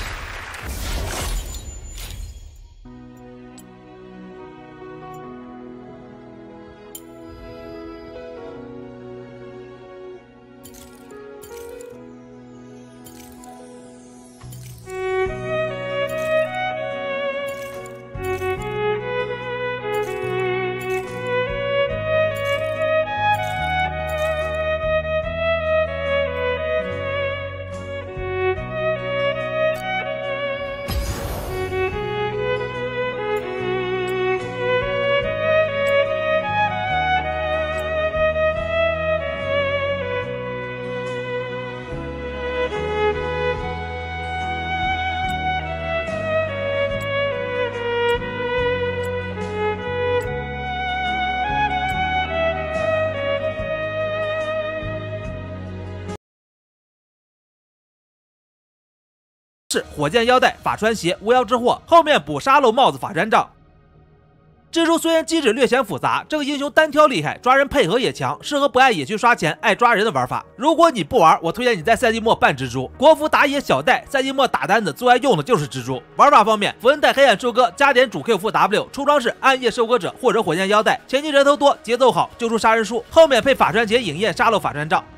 是火箭腰带、法穿鞋、巫妖之祸，后面补沙漏、帽子、法毡杖。蜘蛛虽然机制略显复杂，这个英雄单挑厉害，抓人配合也强，适合不爱野区刷钱、爱抓人的玩法。如果你不玩，我推荐你在赛季末扮蜘蛛。国服打野小戴，赛季末打单子最爱用的就是蜘蛛。玩法方面，符文带黑暗收割，加点主 Q 负 W， 出装是暗夜收割者或者火箭腰带，前期人头多，节奏好，救出杀人书，后面配法穿鞋、影焰、沙漏、法穿杖。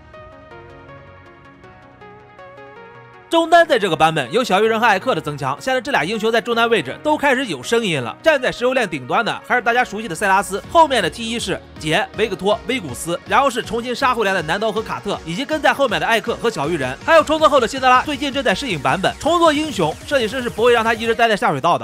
中单在这个版本有小鱼人和艾克的增强，现在这俩英雄在中单位置都开始有声音了。站在石油链顶端的还是大家熟悉的塞拉斯，后面的 T 一是杰、维克托、威古斯，然后是重新杀回来的南刀和卡特，以及跟在后面的艾克和小鱼人，还有重做后的辛德拉，最近正在适应版本。重做英雄，设计师是不会让他一直待在下水道的。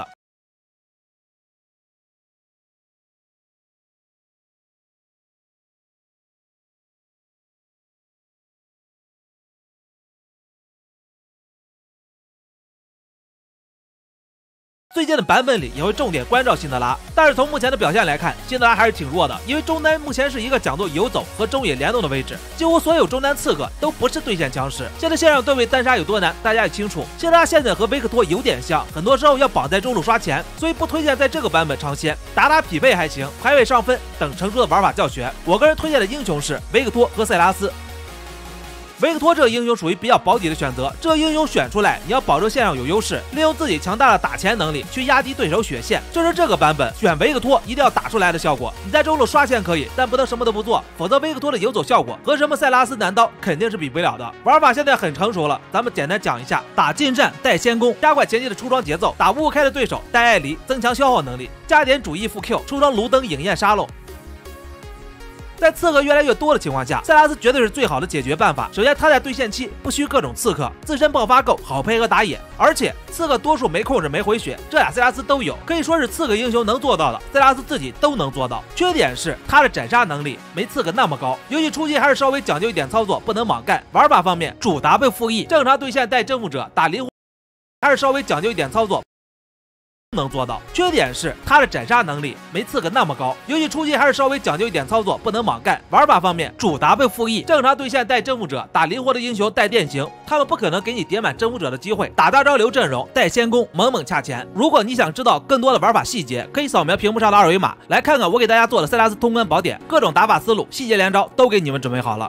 最近的版本里也会重点关照辛德拉，但是从目前的表现来看，辛德拉还是挺弱的，因为中单目前是一个讲究游走和中野联动的位置，几乎所有中单刺客都不是对线强势。现在线上对位单杀有多难，大家也清楚。辛德拉现在和维克托有点像，很多时候要绑在中路刷钱，所以不推荐在这个版本尝鲜。打打匹配还行，排位上分等成熟的玩法教学。我个人推荐的英雄是维克托和塞拉斯。 维克托这个英雄属于比较保底的选择，这个英雄选出来，你要保证线上有优势，利用自己强大的打钱能力去压低对手血线，这是这个版本选维克托一定要打出来的效果。你在中路刷钱可以，但不能什么都不做，否则维克托的游走效果和什么塞拉斯、南刀肯定是比不了的。玩法现在很成熟了，咱们简单讲一下：打近战带先攻，加快前期的出装节奏；打五五开的对手带艾离，增强消耗能力，加点主 E 副 Q， 出装卢登、影焰、沙漏。 在刺客越来越多的情况下，塞拉斯绝对是最好的解决办法。首先，他在对线期不需各种刺客，自身爆发够，好配合打野，而且刺客多数没控制、没回血，这俩塞拉斯都有，可以说是刺客英雄能做到的，塞拉斯自己都能做到。缺点是他的斩杀能力没刺客那么高，游戏初期还是稍微讲究一点操作，不能莽干。玩法方面，主 W 负 E， 正常对线带征服者打灵活，还是稍微讲究一点操作。 能做到，缺点是他的斩杀能力没刺客那么高，游戏初期还是稍微讲究一点操作，不能莽干。玩法方面，主 W 负 E， 正常对线带征服者，打灵活的英雄带电刑，他们不可能给你点满征服者的机会。打大招流阵容带先攻，猛猛掐钱。如果你想知道更多的玩法细节，可以扫描屏幕上的二维码来看看我给大家做的塞拉斯通关宝典，各种打法思路、细节连招都给你们准备好了。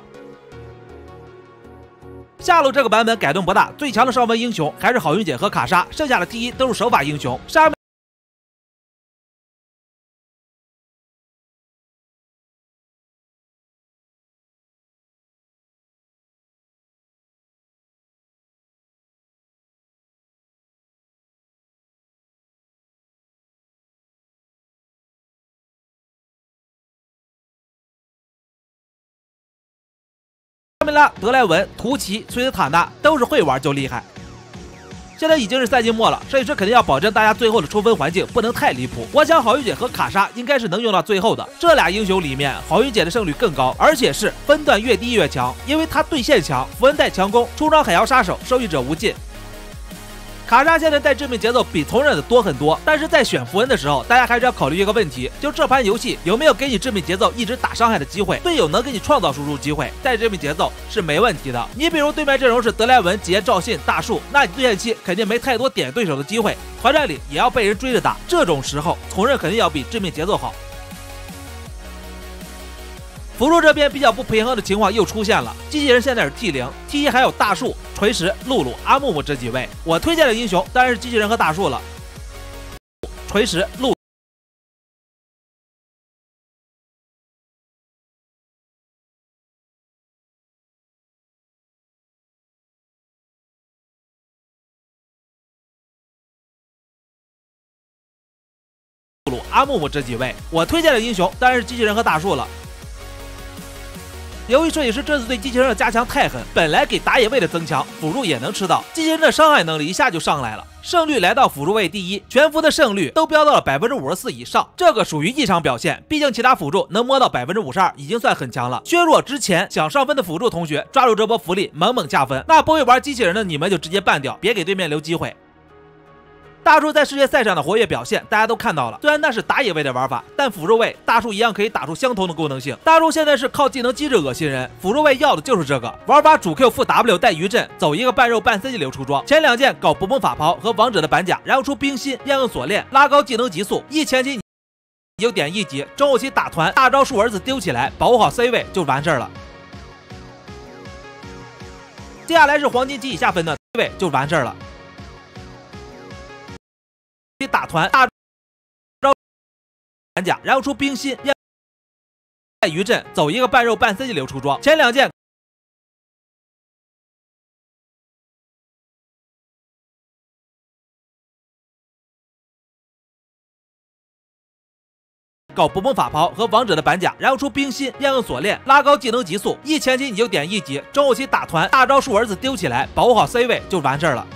下路这个版本改动不大，最强的上分英雄还是好运姐和卡莎，剩下的 T 一都是手法英雄。沙梅拉、德莱文、图奇、崔斯塔纳都是会玩就厉害。现在已经是赛季末了，设计师肯定要保证大家最后的出分环境不能太离谱。我想好运姐和卡莎应该是能用到最后的。这俩英雄里面，好运姐的胜率更高，而且是分段越低越强，因为她对线强，符文带强攻，出装海妖杀手，受益者无尽。 卡莎现在带致命节奏比从刃的多很多，但是在选符文的时候，大家还是要考虑一个问题，就这盘游戏有没有给你致命节奏一直打伤害的机会，队友能给你创造输出机会，带致命节奏是没问题的。你比如对面阵容是德莱文、杰、赵信、大树，那你对线期肯定没太多点对手的机会，团战里也要被人追着打，这种时候从刃肯定要比致命节奏好。辅助这边比较不平衡的情况又出现了，机器人现在是 T 零 T 一 还有大树、锤石、露露、阿木木这几位，我推荐的英雄当然是机器人和大树了。锤石、露露、阿木木这几位，我推荐的英雄当然是机器人和大树了。由于设计师这次对机器人的加强太狠，本来给打野位的增强，辅助也能吃到，机器人的伤害能力一下就上来了，胜率来到辅助位第一，全服的胜率都飙到了百分之五十四以上，这个属于异常表现。毕竟其他辅助能摸到百分之五十二，已经算很强了。削弱之前想上分的辅助同学，抓住这波福利，猛猛加分。那不会玩机器人的你们就直接办掉，别给对面留机会。大树在世界赛上的活跃表现，大家都看到了。虽然那是打野位的玩法，但辅助位大树一样可以打出相同的功能性。大树现在是靠技能机制恶心人，辅助位要的就是这个玩法。主 Q 负 W 带余震，走一个半肉半 C 级流出装。前两件搞不崩法袍和王者的板甲，然后出冰心、变硬锁链，拉高技能极速。一前期你有点一级，中后期打团，大招树儿子丢起来，保护好 C 位就完事儿了。接下来是黄金级以下分段 C 位就完事儿了。打团大招板甲，然后出冰心带余震，走一个半肉半 C 级流出装。前两件搞不崩法袍和王者的板甲，然后出冰心、变硬锁链，拉高技能极速。一前期你就点一级，中后期打团，大招树儿子丢起来，保护好 C 位就完事儿了。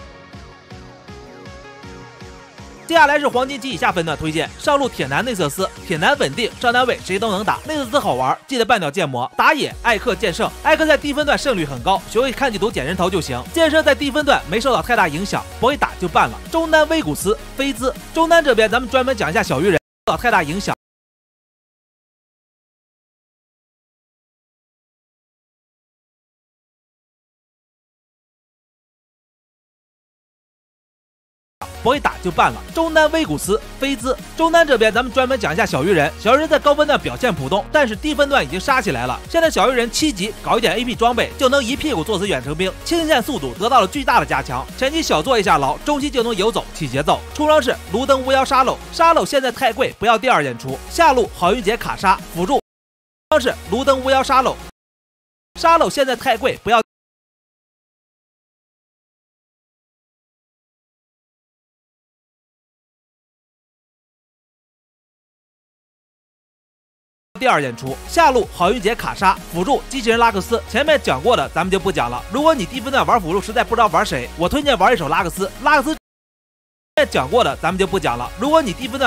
接下来是黄金级以下分段推荐，上路铁男内瑟斯，铁男稳定，上单位谁都能打，内瑟斯好玩，记得半鸟剑魔。打野艾克剑圣，艾克在低分段胜率很高，学会看地图捡人头就行。剑圣在低分段没受到太大影响，不会打就办了。中单威古斯、菲兹，中单这边咱们专门讲一下小鱼人，受到太大影响。不会打就办了。中单威古斯、菲兹，中单这边咱们专门讲一下小鱼人。小鱼人在高分段表现普通，但是低分段已经杀起来了。现在小鱼人七级，搞一点 A P 装备就能一屁股坐死远程兵，清线速度得到了巨大的加强。前期小做一下牢，中期就能游走起节奏。出装是卢登巫妖沙漏，沙漏现在太贵，不要第二演出。下路好运节卡莎辅助，装是卢登巫妖沙漏，沙漏现在太贵，不要。第二演出，下路好运节卡莎辅助机器人拉克斯，前面讲过的咱们就不讲了。如果你低分段玩辅助实在不知道玩谁，我推荐玩一手拉克斯。拉克斯前面讲过的咱们就不讲了。如果你低分段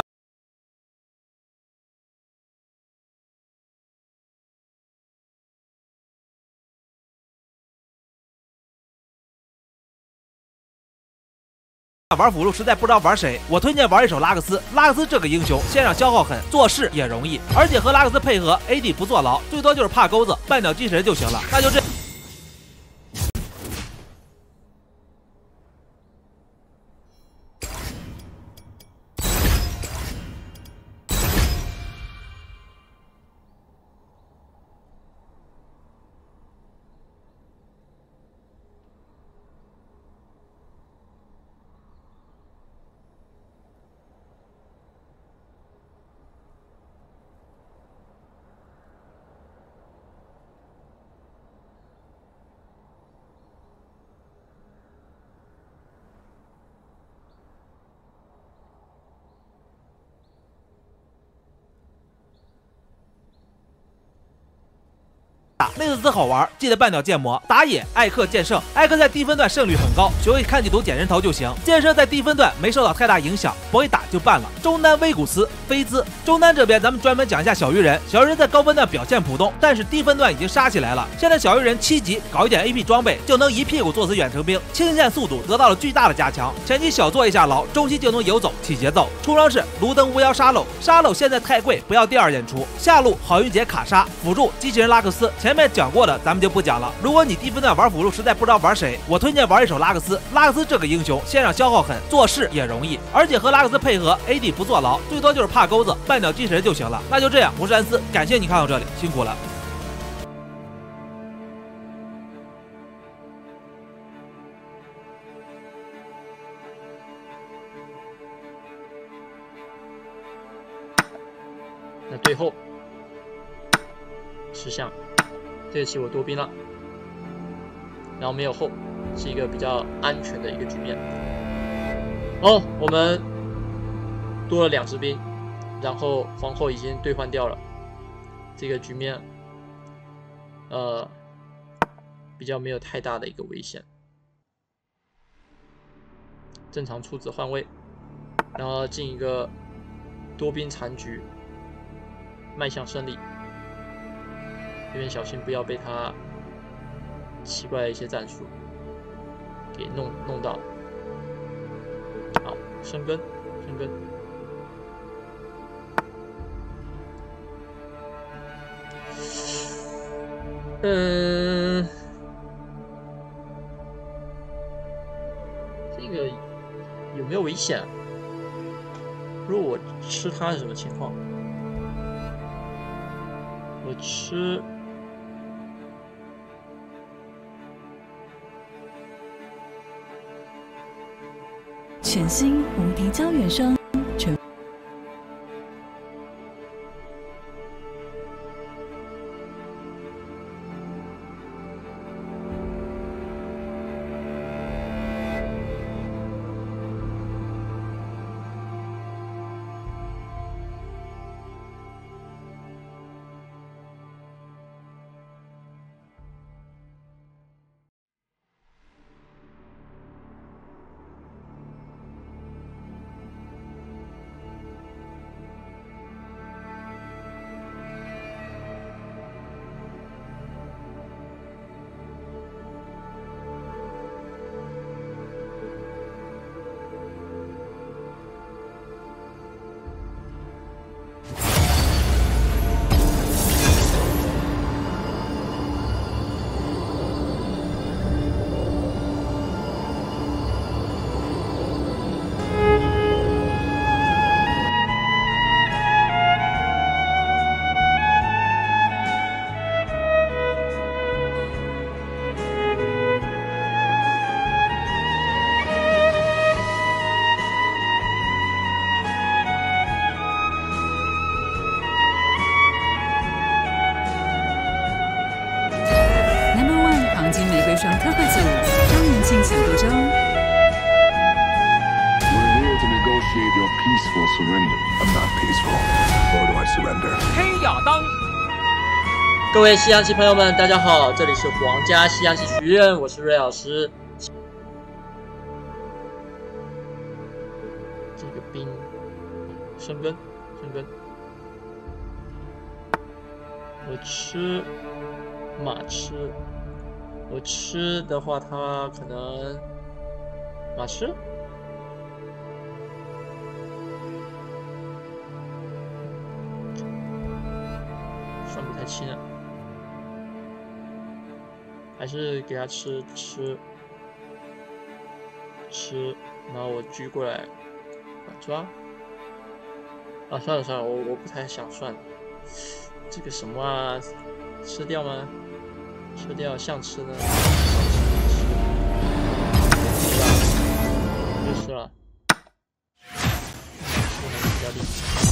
玩辅助实在不知道玩谁，我推荐玩一手拉克斯。拉克斯这个英雄线上消耗狠，做事也容易，而且和拉克斯配合 A D 不坐牢，最多就是怕钩子半鸟击神就行了。那就这。 打类似好玩，记得半鸟剑魔打野艾克剑圣，艾克在低分段胜率很高，学会看地图捡人头就行。剑圣在低分段没受到太大影响，不会打就办了。中单威古斯菲兹，中单这边咱们专门讲一下小鱼人。小鱼人在高分段表现普通，但是低分段已经杀起来了。现在小鱼人七级搞一点 A P 装备，就能一屁股坐死远程兵，清线速度得到了巨大的加强。前期小坐一下牢，中期就能游走起节奏。出装是卢登巫妖沙漏，沙漏现在太贵，不要第二演出。下路好运节卡莎，辅助机器人拉克斯，前面讲过的咱们就不讲了。如果你低分段玩辅助实在不知道玩谁，我推荐玩一手拉克斯。拉克斯这个英雄线上消耗狠，做事也容易，而且和拉克斯配合 A D 不坐牢，最多就是怕钩子半鸟机器人就行了。那就这样，我是安斯，感谢你看到这里，辛苦了。 那最后吃相，这一期我多兵了，然后没有后，是一个比较安全的一个局面。哦，我们多了两支兵，然后皇后已经兑换掉了，这个局面呃比较没有太大的一个危险。正常出子换位，然后进一个多兵残局，迈向胜利。这边小心不要被他奇怪的一些战术给弄弄到。好，生根，生根。嗯，这个有没有危险？如果我吃它是什么情况？我吃。 全新无敌胶原霜，全。 双特惠组周年庆抢购中。 We're here to negotiate your peaceful surrender. I'm not peaceful. Or do I surrender? 黑亚当。 各位西洋棋朋友们，大家好，这里是皇家西洋棋学院，我是瑞老师。这个兵生根，生根。我吃马吃。我吃的话，它可能马吃，算不太清啊，还是给它吃吃吃，然后我狙过来抓。啊，算了算了，我我不太想算这个什么啊，吃掉吗？吃掉像吃呢，就吃了，吃还是比较厉害。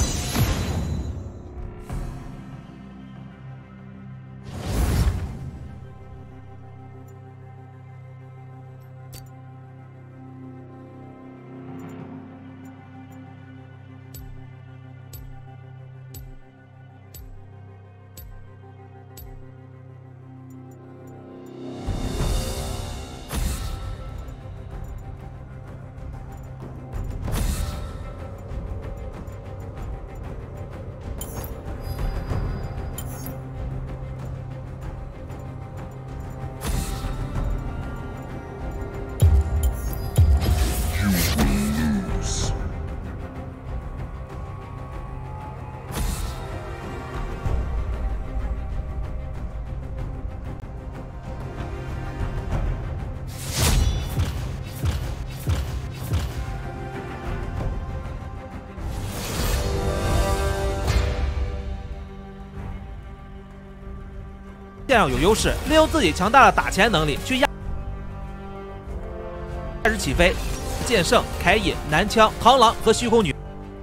线上有优势，利用自己强大的打钱能力去压。开始起飞，剑圣、凯隐、男枪、螳螂和虚空女。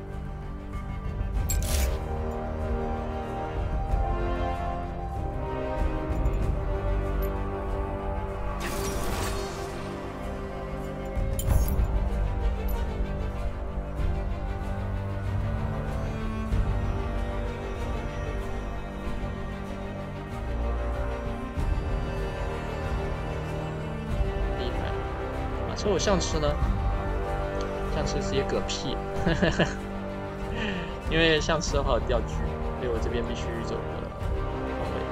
所以我象吃呢，象吃直接嗝屁，因为象吃的话有掉狙，所以我这边必须走个防卫。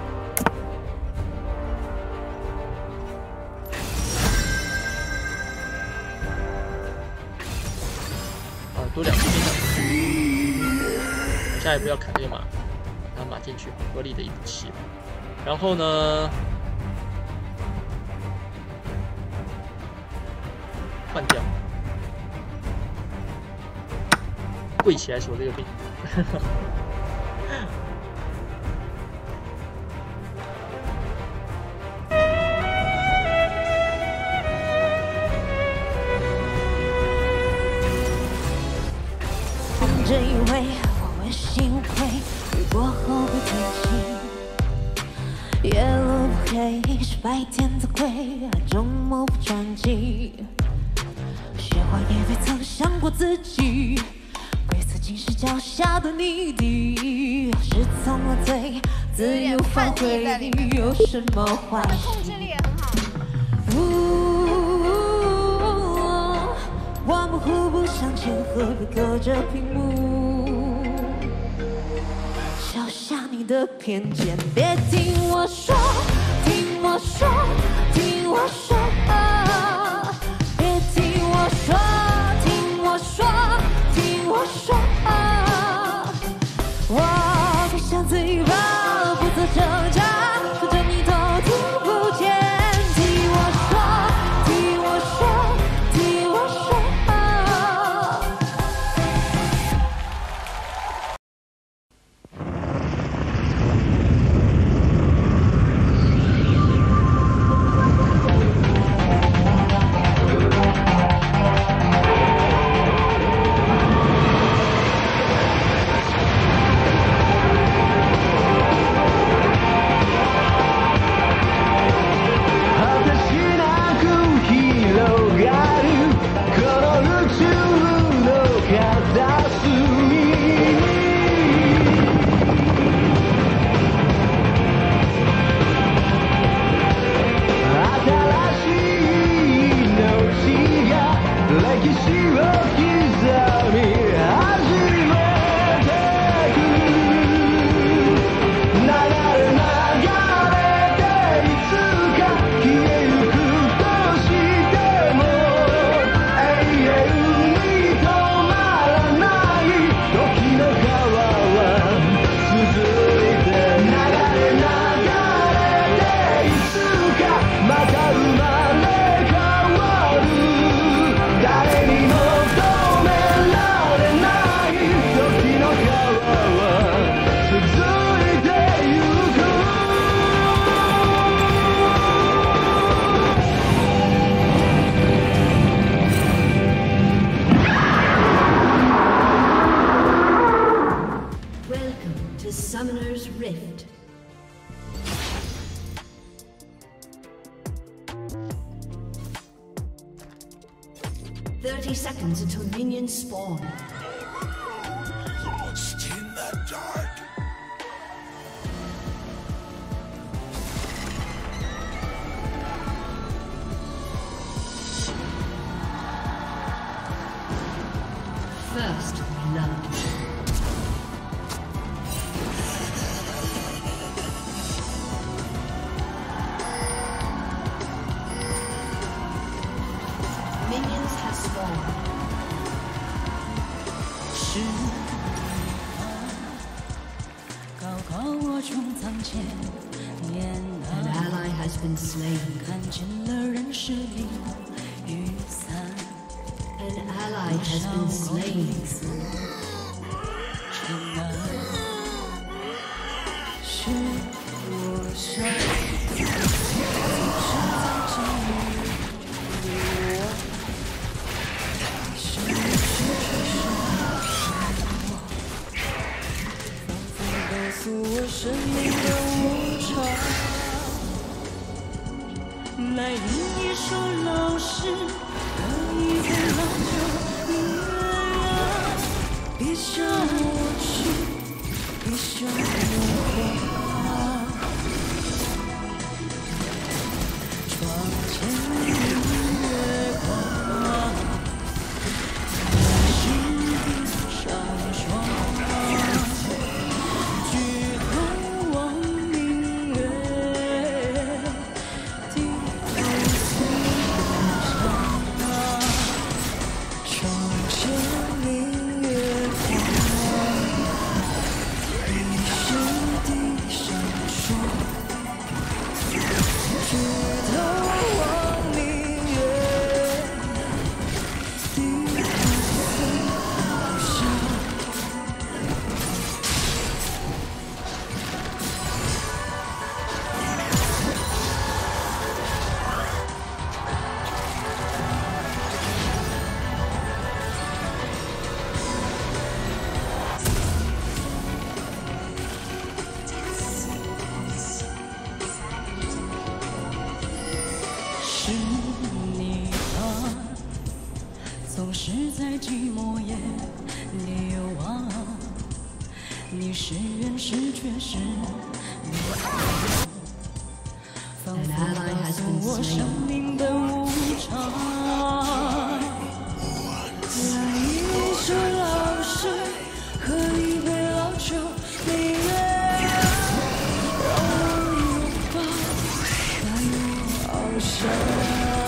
啊，多两只兵长，我下一步要砍这个马，把马进去，合理的一步棋。然后呢？ 换掉，跪起来守这个兵。 这一回我问心无愧，雨过后会天晴，夜路不黑，是白天的鬼，周末不传奇。 雪花也未曾想过自己，规则竟是脚下的泥地。是从了嘴，自由发挥，有什么坏？控制力也很好。我们互不相欠，何必隔着屏幕？小下你的偏见，别听我说，听我说，听我说。啊 我说，听我说，听我说，我闭上嘴巴，不做挣扎，可着你都听不见。听我说，听我说，听我说。 Summoner's Rift. Thirty seconds until minions spawn. Lost in the dark. First blood. Minions have spawned. 是高高我冲藏千年 An ally has been slain. 看见了人世里雨伞 An ally has been slain. 是我想生命的无常。来练一首老诗，喝一杯老酒，月啊，别向我去，别向我花。窗前明月光，心底上霜。举头望明月，低头思故乡。窗前明月光，疑是地上霜。举头望明月，低头思故乡。是你啊，总是在寂寞夜里游望。你是人是却是你，仿佛告诉我生命的无常。来一首老诗，喝一杯老酒，明月啊，让我拥抱，带我翱翔。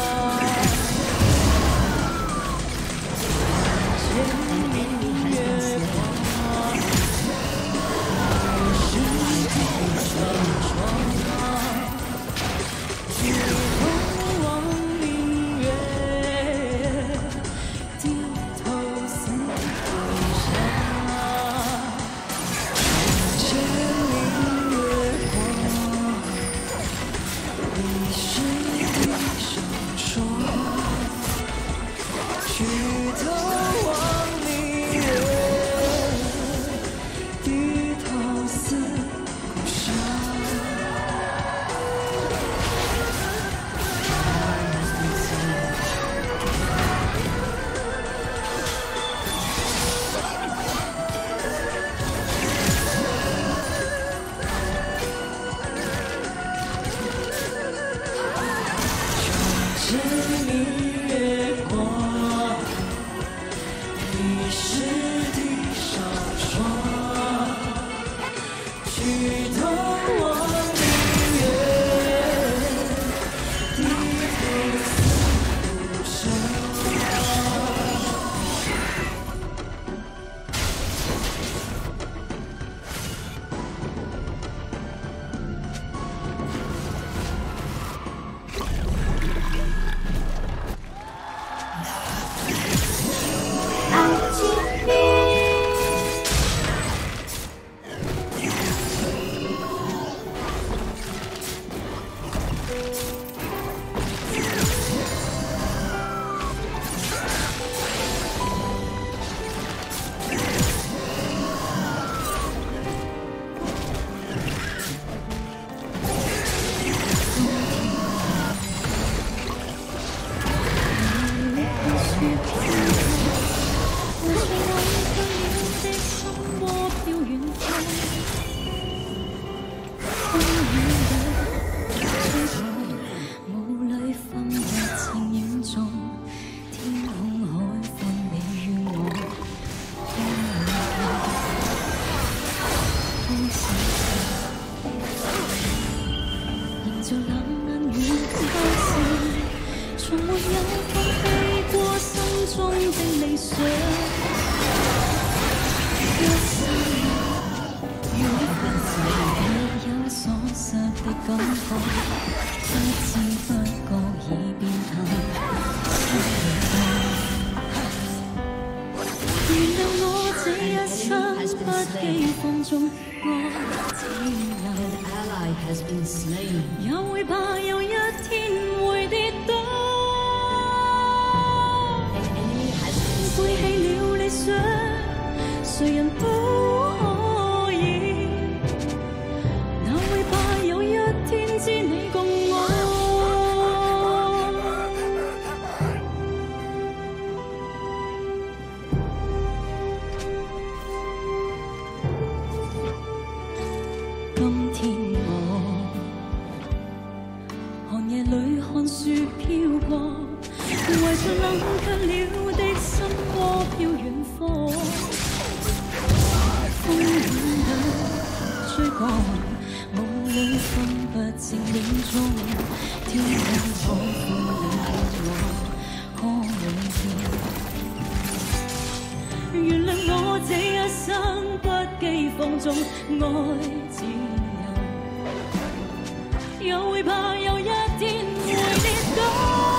也會怕有一天會跌倒，背棄了理想，誰人都可以情凝重，天空仿佛令我可永遠。原諒我這一生不羈放縱愛自由，又會怕有一天會跌倒。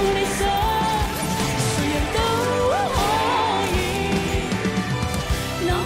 哪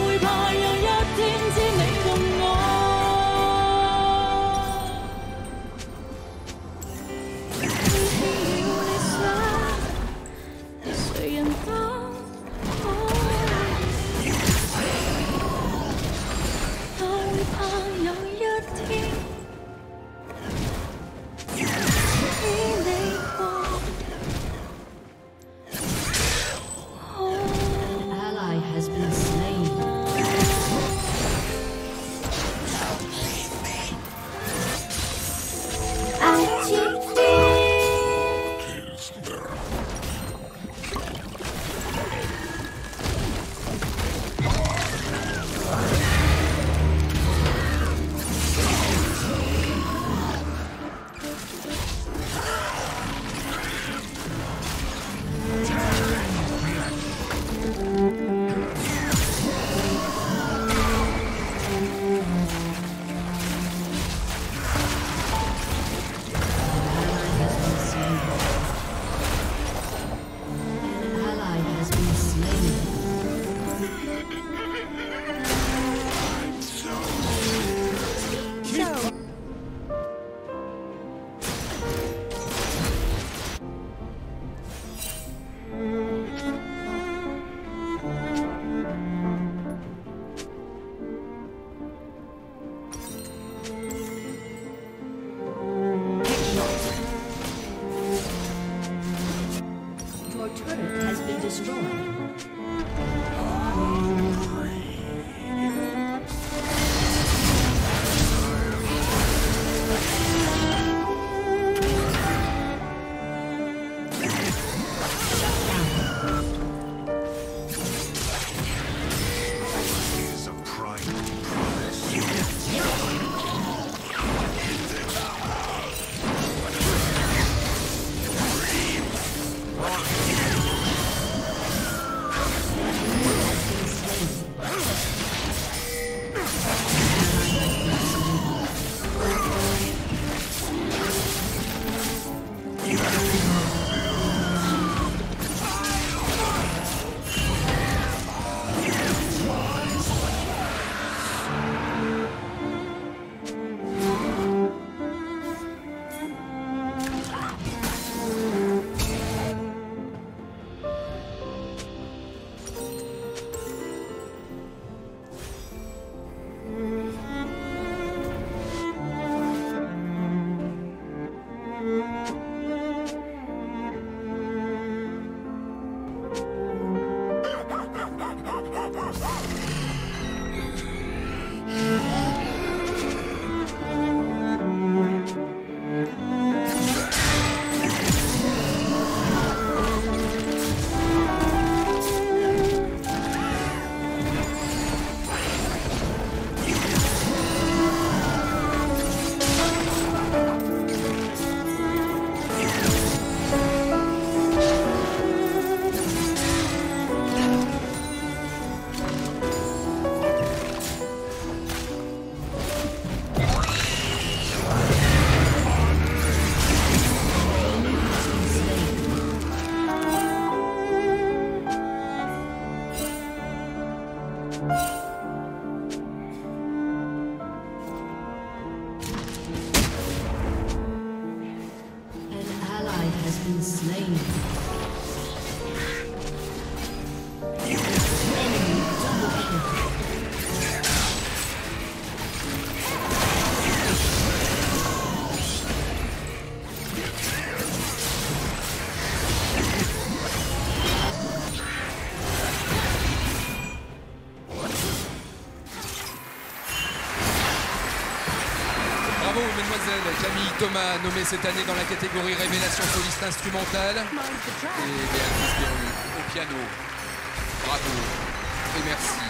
Bravo mesdemoiselles, Camille Thomas nommée cette année dans la catégorie révélation soliste instrumentale et Béatrice Berru au piano. Bravo et merci.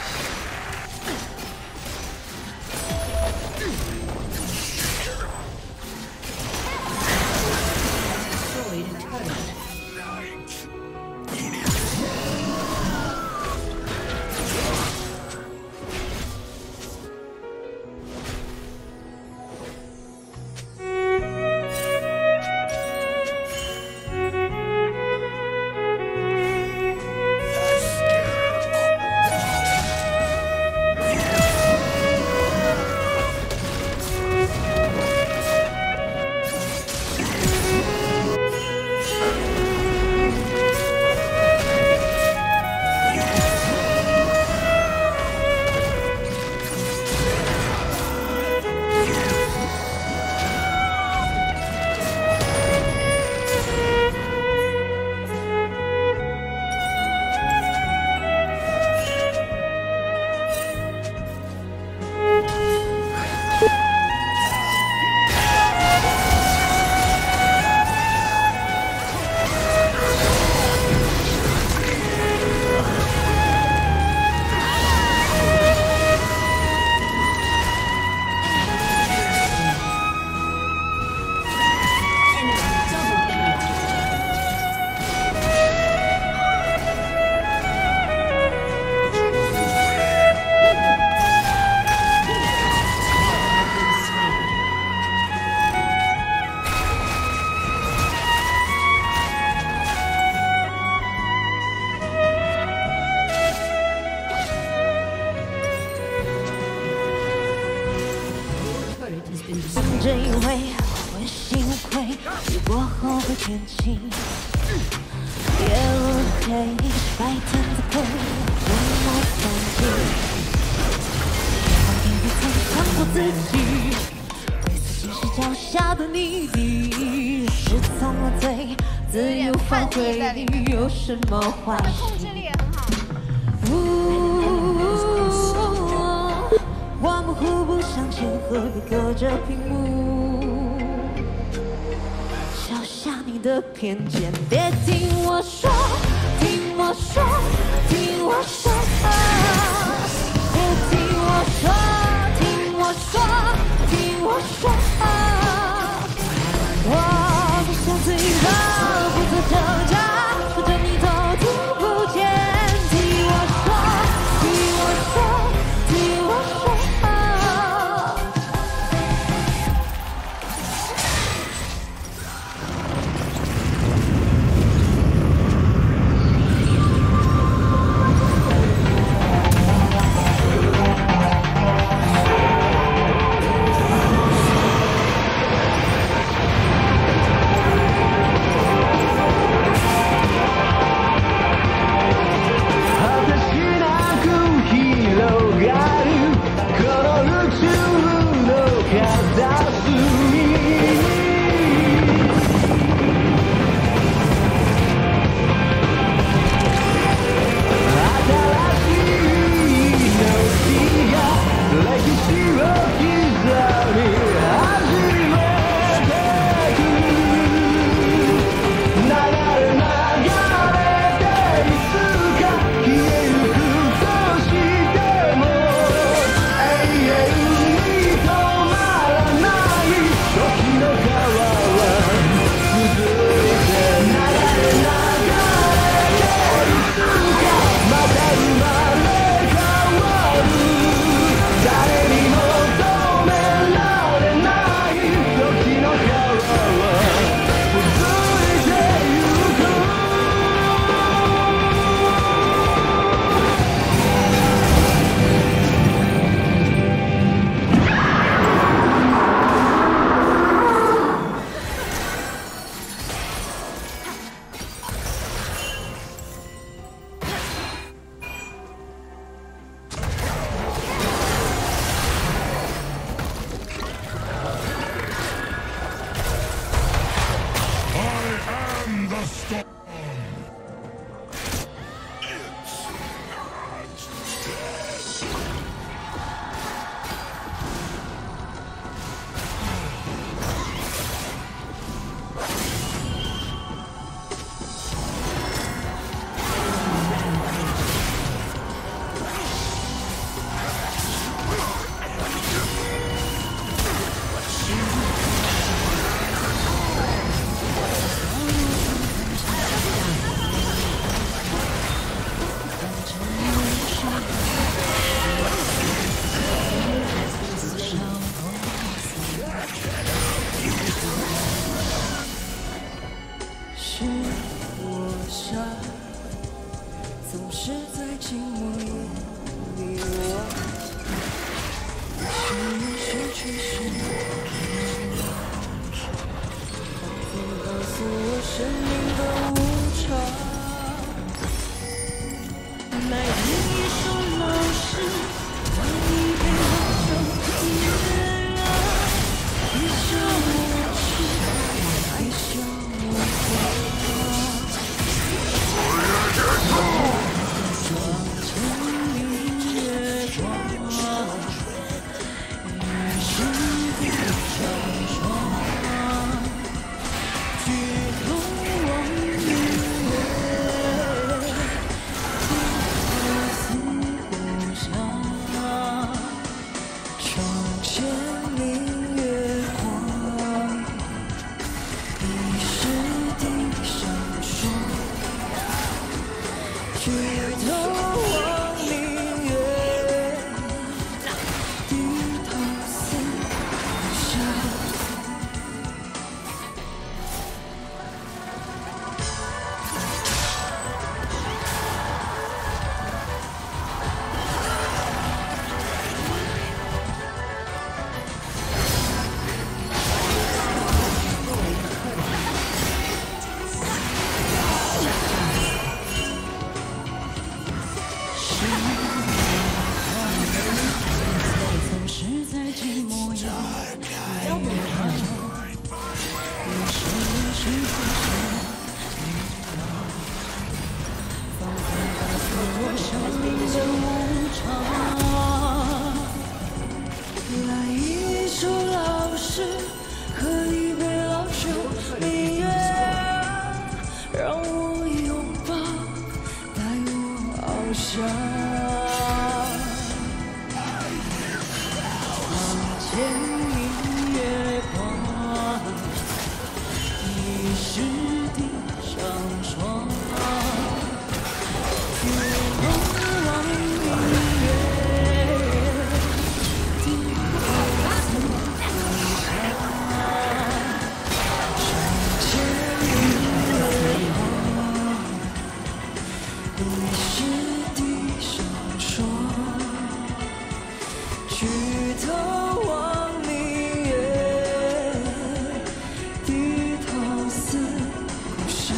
这一回会心亏，雨过后会天晴。夜无黑，白天的灰，默默放弃。谎言不曾放过自己，为自己是脚下的泥地。是从我最自由发挥，有什么坏？控制力也很好。我们互不相欠，何必隔着屏幕敲下你的偏见？别听我说，听我说，听我说，别听我说，听我说，听我说，我不想最后不做挣扎，反正你都听不见。听我说，听我说，听我说。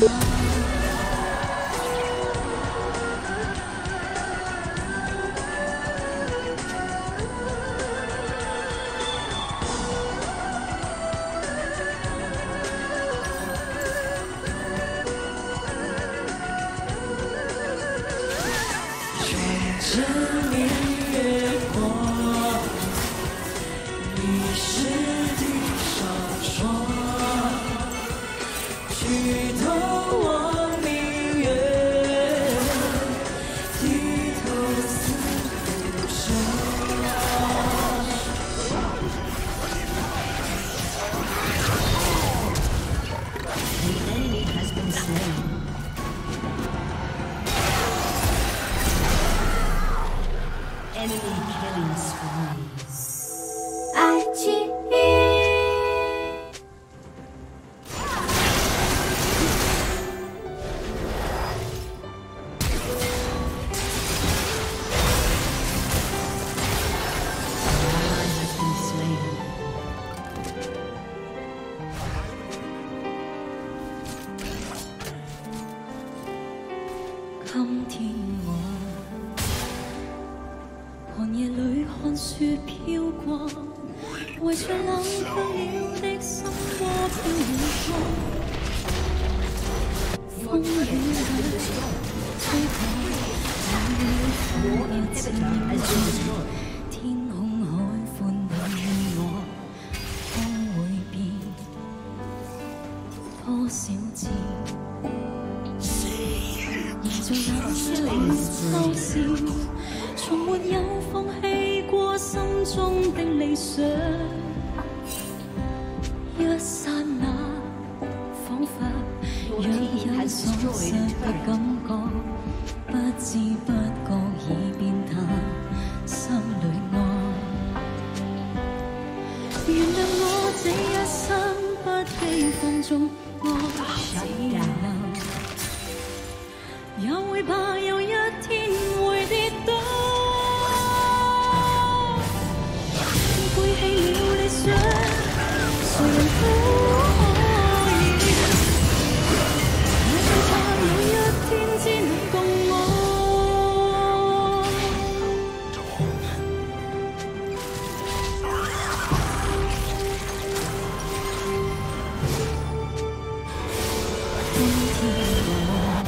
这明月光，你是地上霜，举头望明月，低头思故乡。The enemy has been slain. Enemy killing spree. 爱情。今天我寒夜里看雪飘过，为着冷却了的心窩飄遠方。風雨裏吹過，冷了火熱情中，天空海闊你與我，風會變多少次？在那些秋時，從沒有放棄過心中的理想。一剎那，彷彿若有所失的感覺，不知不覺已變淡心裏愛。原諒我這一生不羈放縱愛只有。也會怕有一天會跌倒，背棄了理想，誰人都可以。我最怕有一天知你共我。今天我。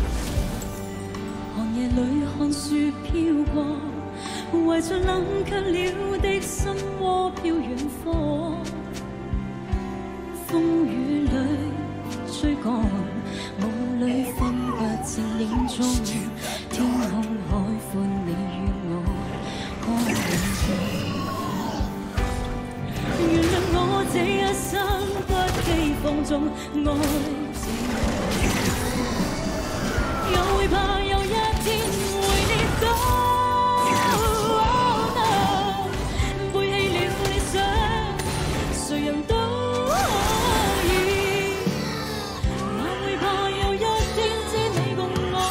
寒夜裏看雪飄過，為着冷卻了的心窩飄遠方。風雨裏追趕，霧裏分不清臉中，天空海闊你與我可永遠。原諒我這一生不羈放縱愛只有。又會怕有一天會跌倒，背棄了理想，誰人都可以。我會怕有一天知你共我。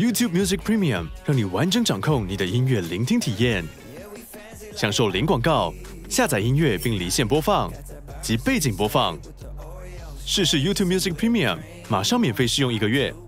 YouTube Music Premium， 让你完整掌控你的音乐聆听体验，享受零广告、下载音乐并离线播放及背景播放。试试 YouTube Music Premium， 马上免费试用一个月。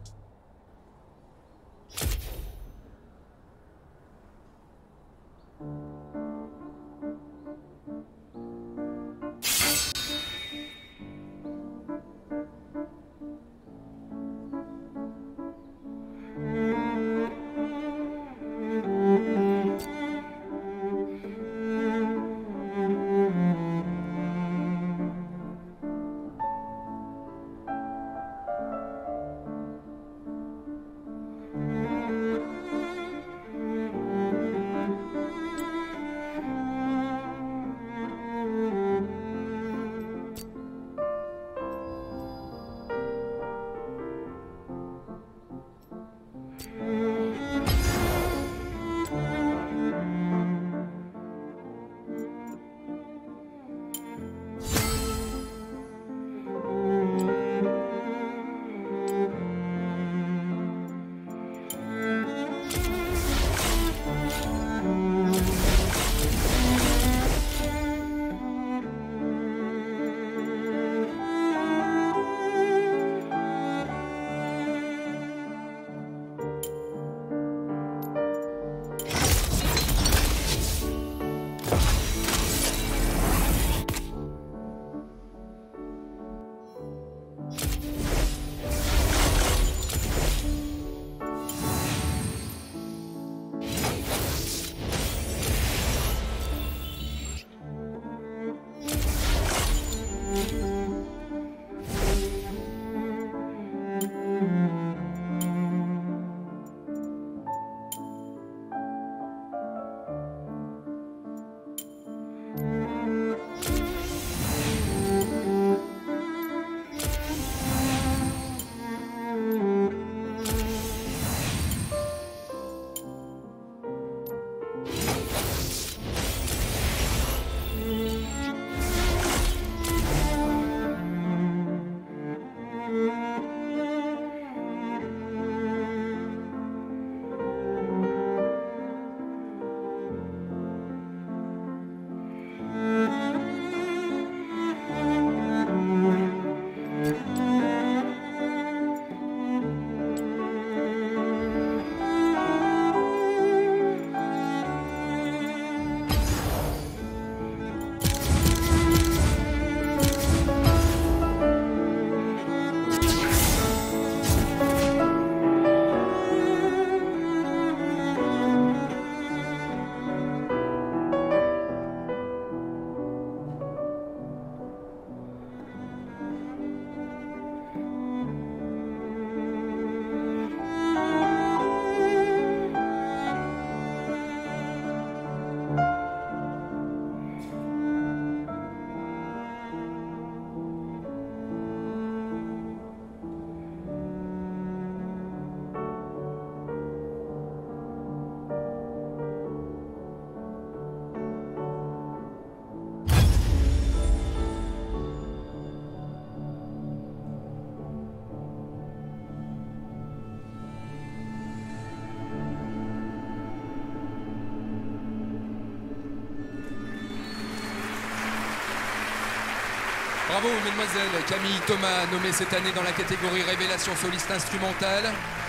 Bravo mesdemoiselles, Camille Thomas, nommée cette année dans la catégorie Révélation soliste instrumentale,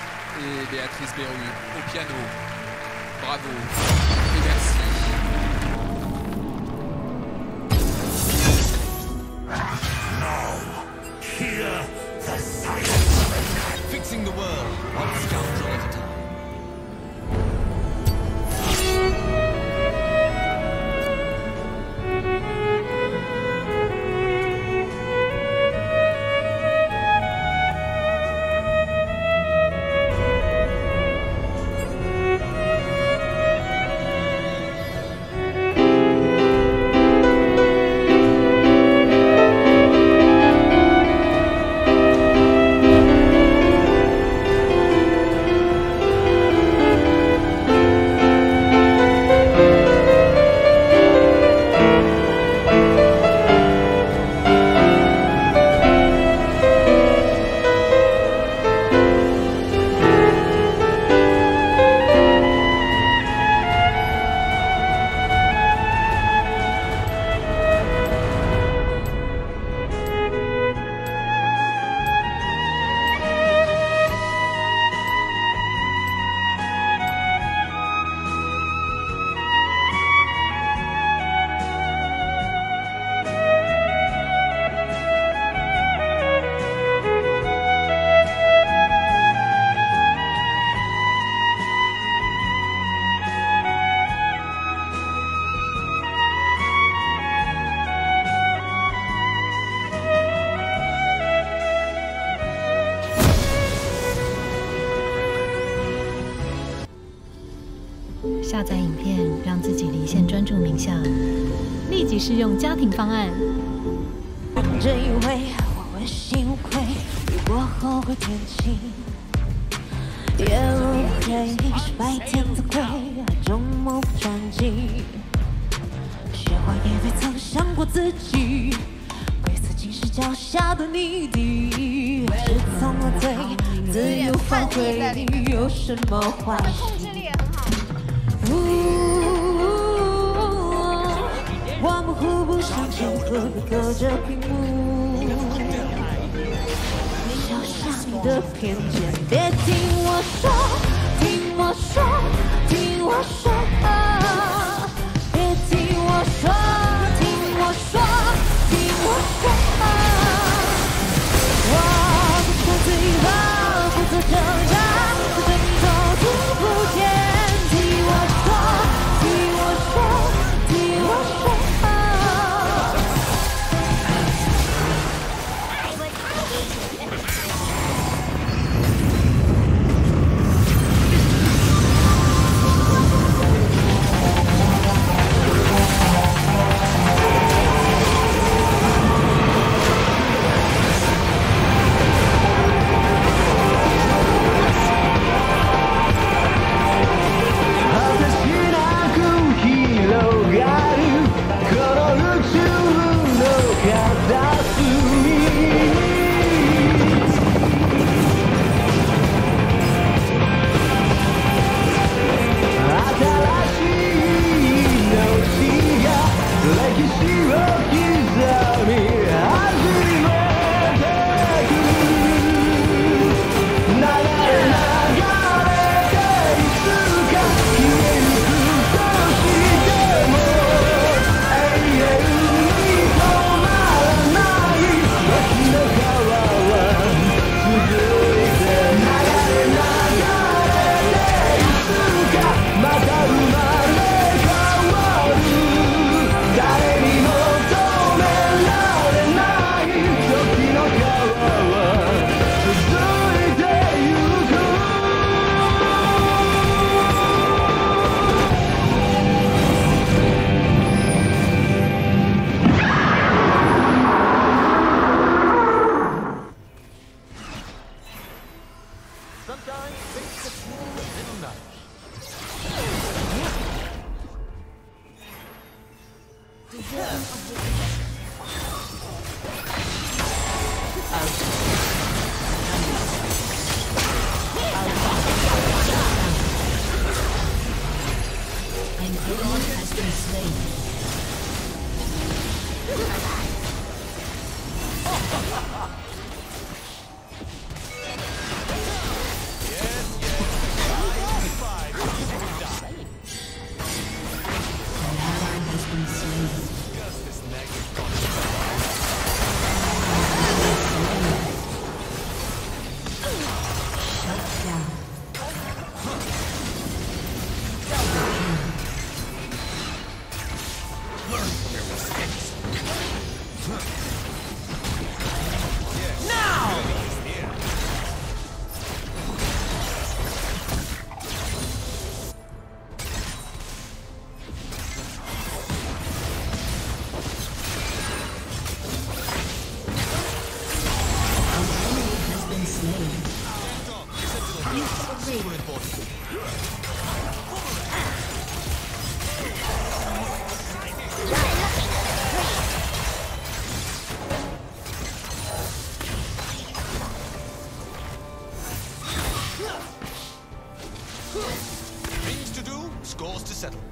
et Béatrice Berru au piano. Bravo et merci. Now, hear the silence. Fixing the world, one scoundrel at a time. 下载影片，让自己离线专注冥想，立即试用家庭方案。 这一回我问心无愧，雨过后会天晴，也无悔是白天的鬼，中谋不转机，雪花也未曾想过自己，归宿竟是脚下的泥地，是从我醉，自由发挥，有什么欢喜？我们互不相欠，何必隔着屏幕？小小你的偏见，别听我说，听我说，听我说，啊、别听我说，听我说，听我说。啊、我不说嘴巴，不做挣扎，不对你走出不见。听我说，听我说，听我说。 Things to do, scores to settle.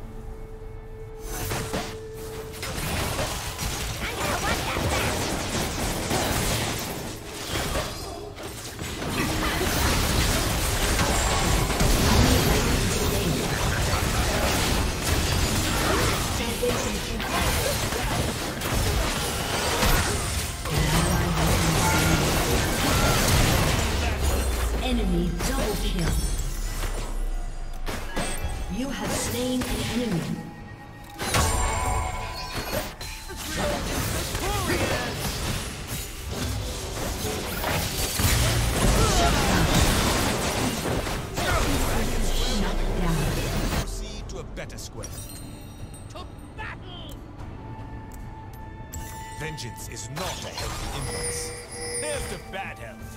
Enemy double kill. You have slain an enemy. Proceed to better square. To battle! Vengeance is not a healthy impulse. There's the bad health.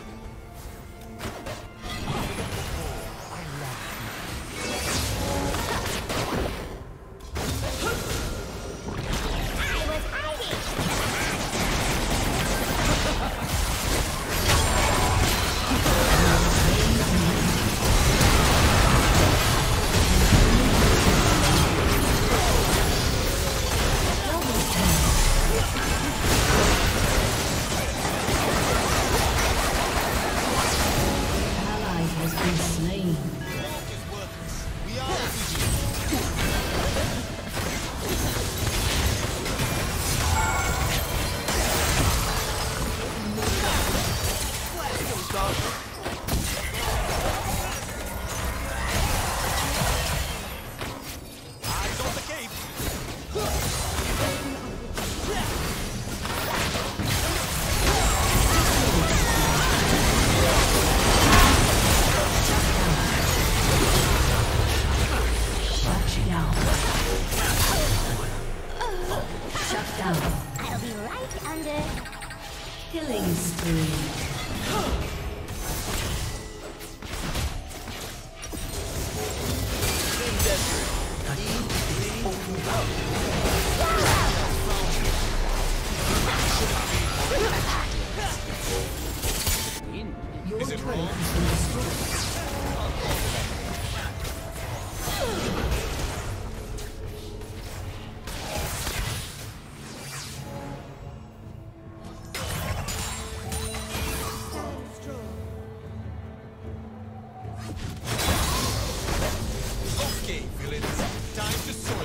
Killing spree. Your turret has been destroyed. Okay, villains, time to sort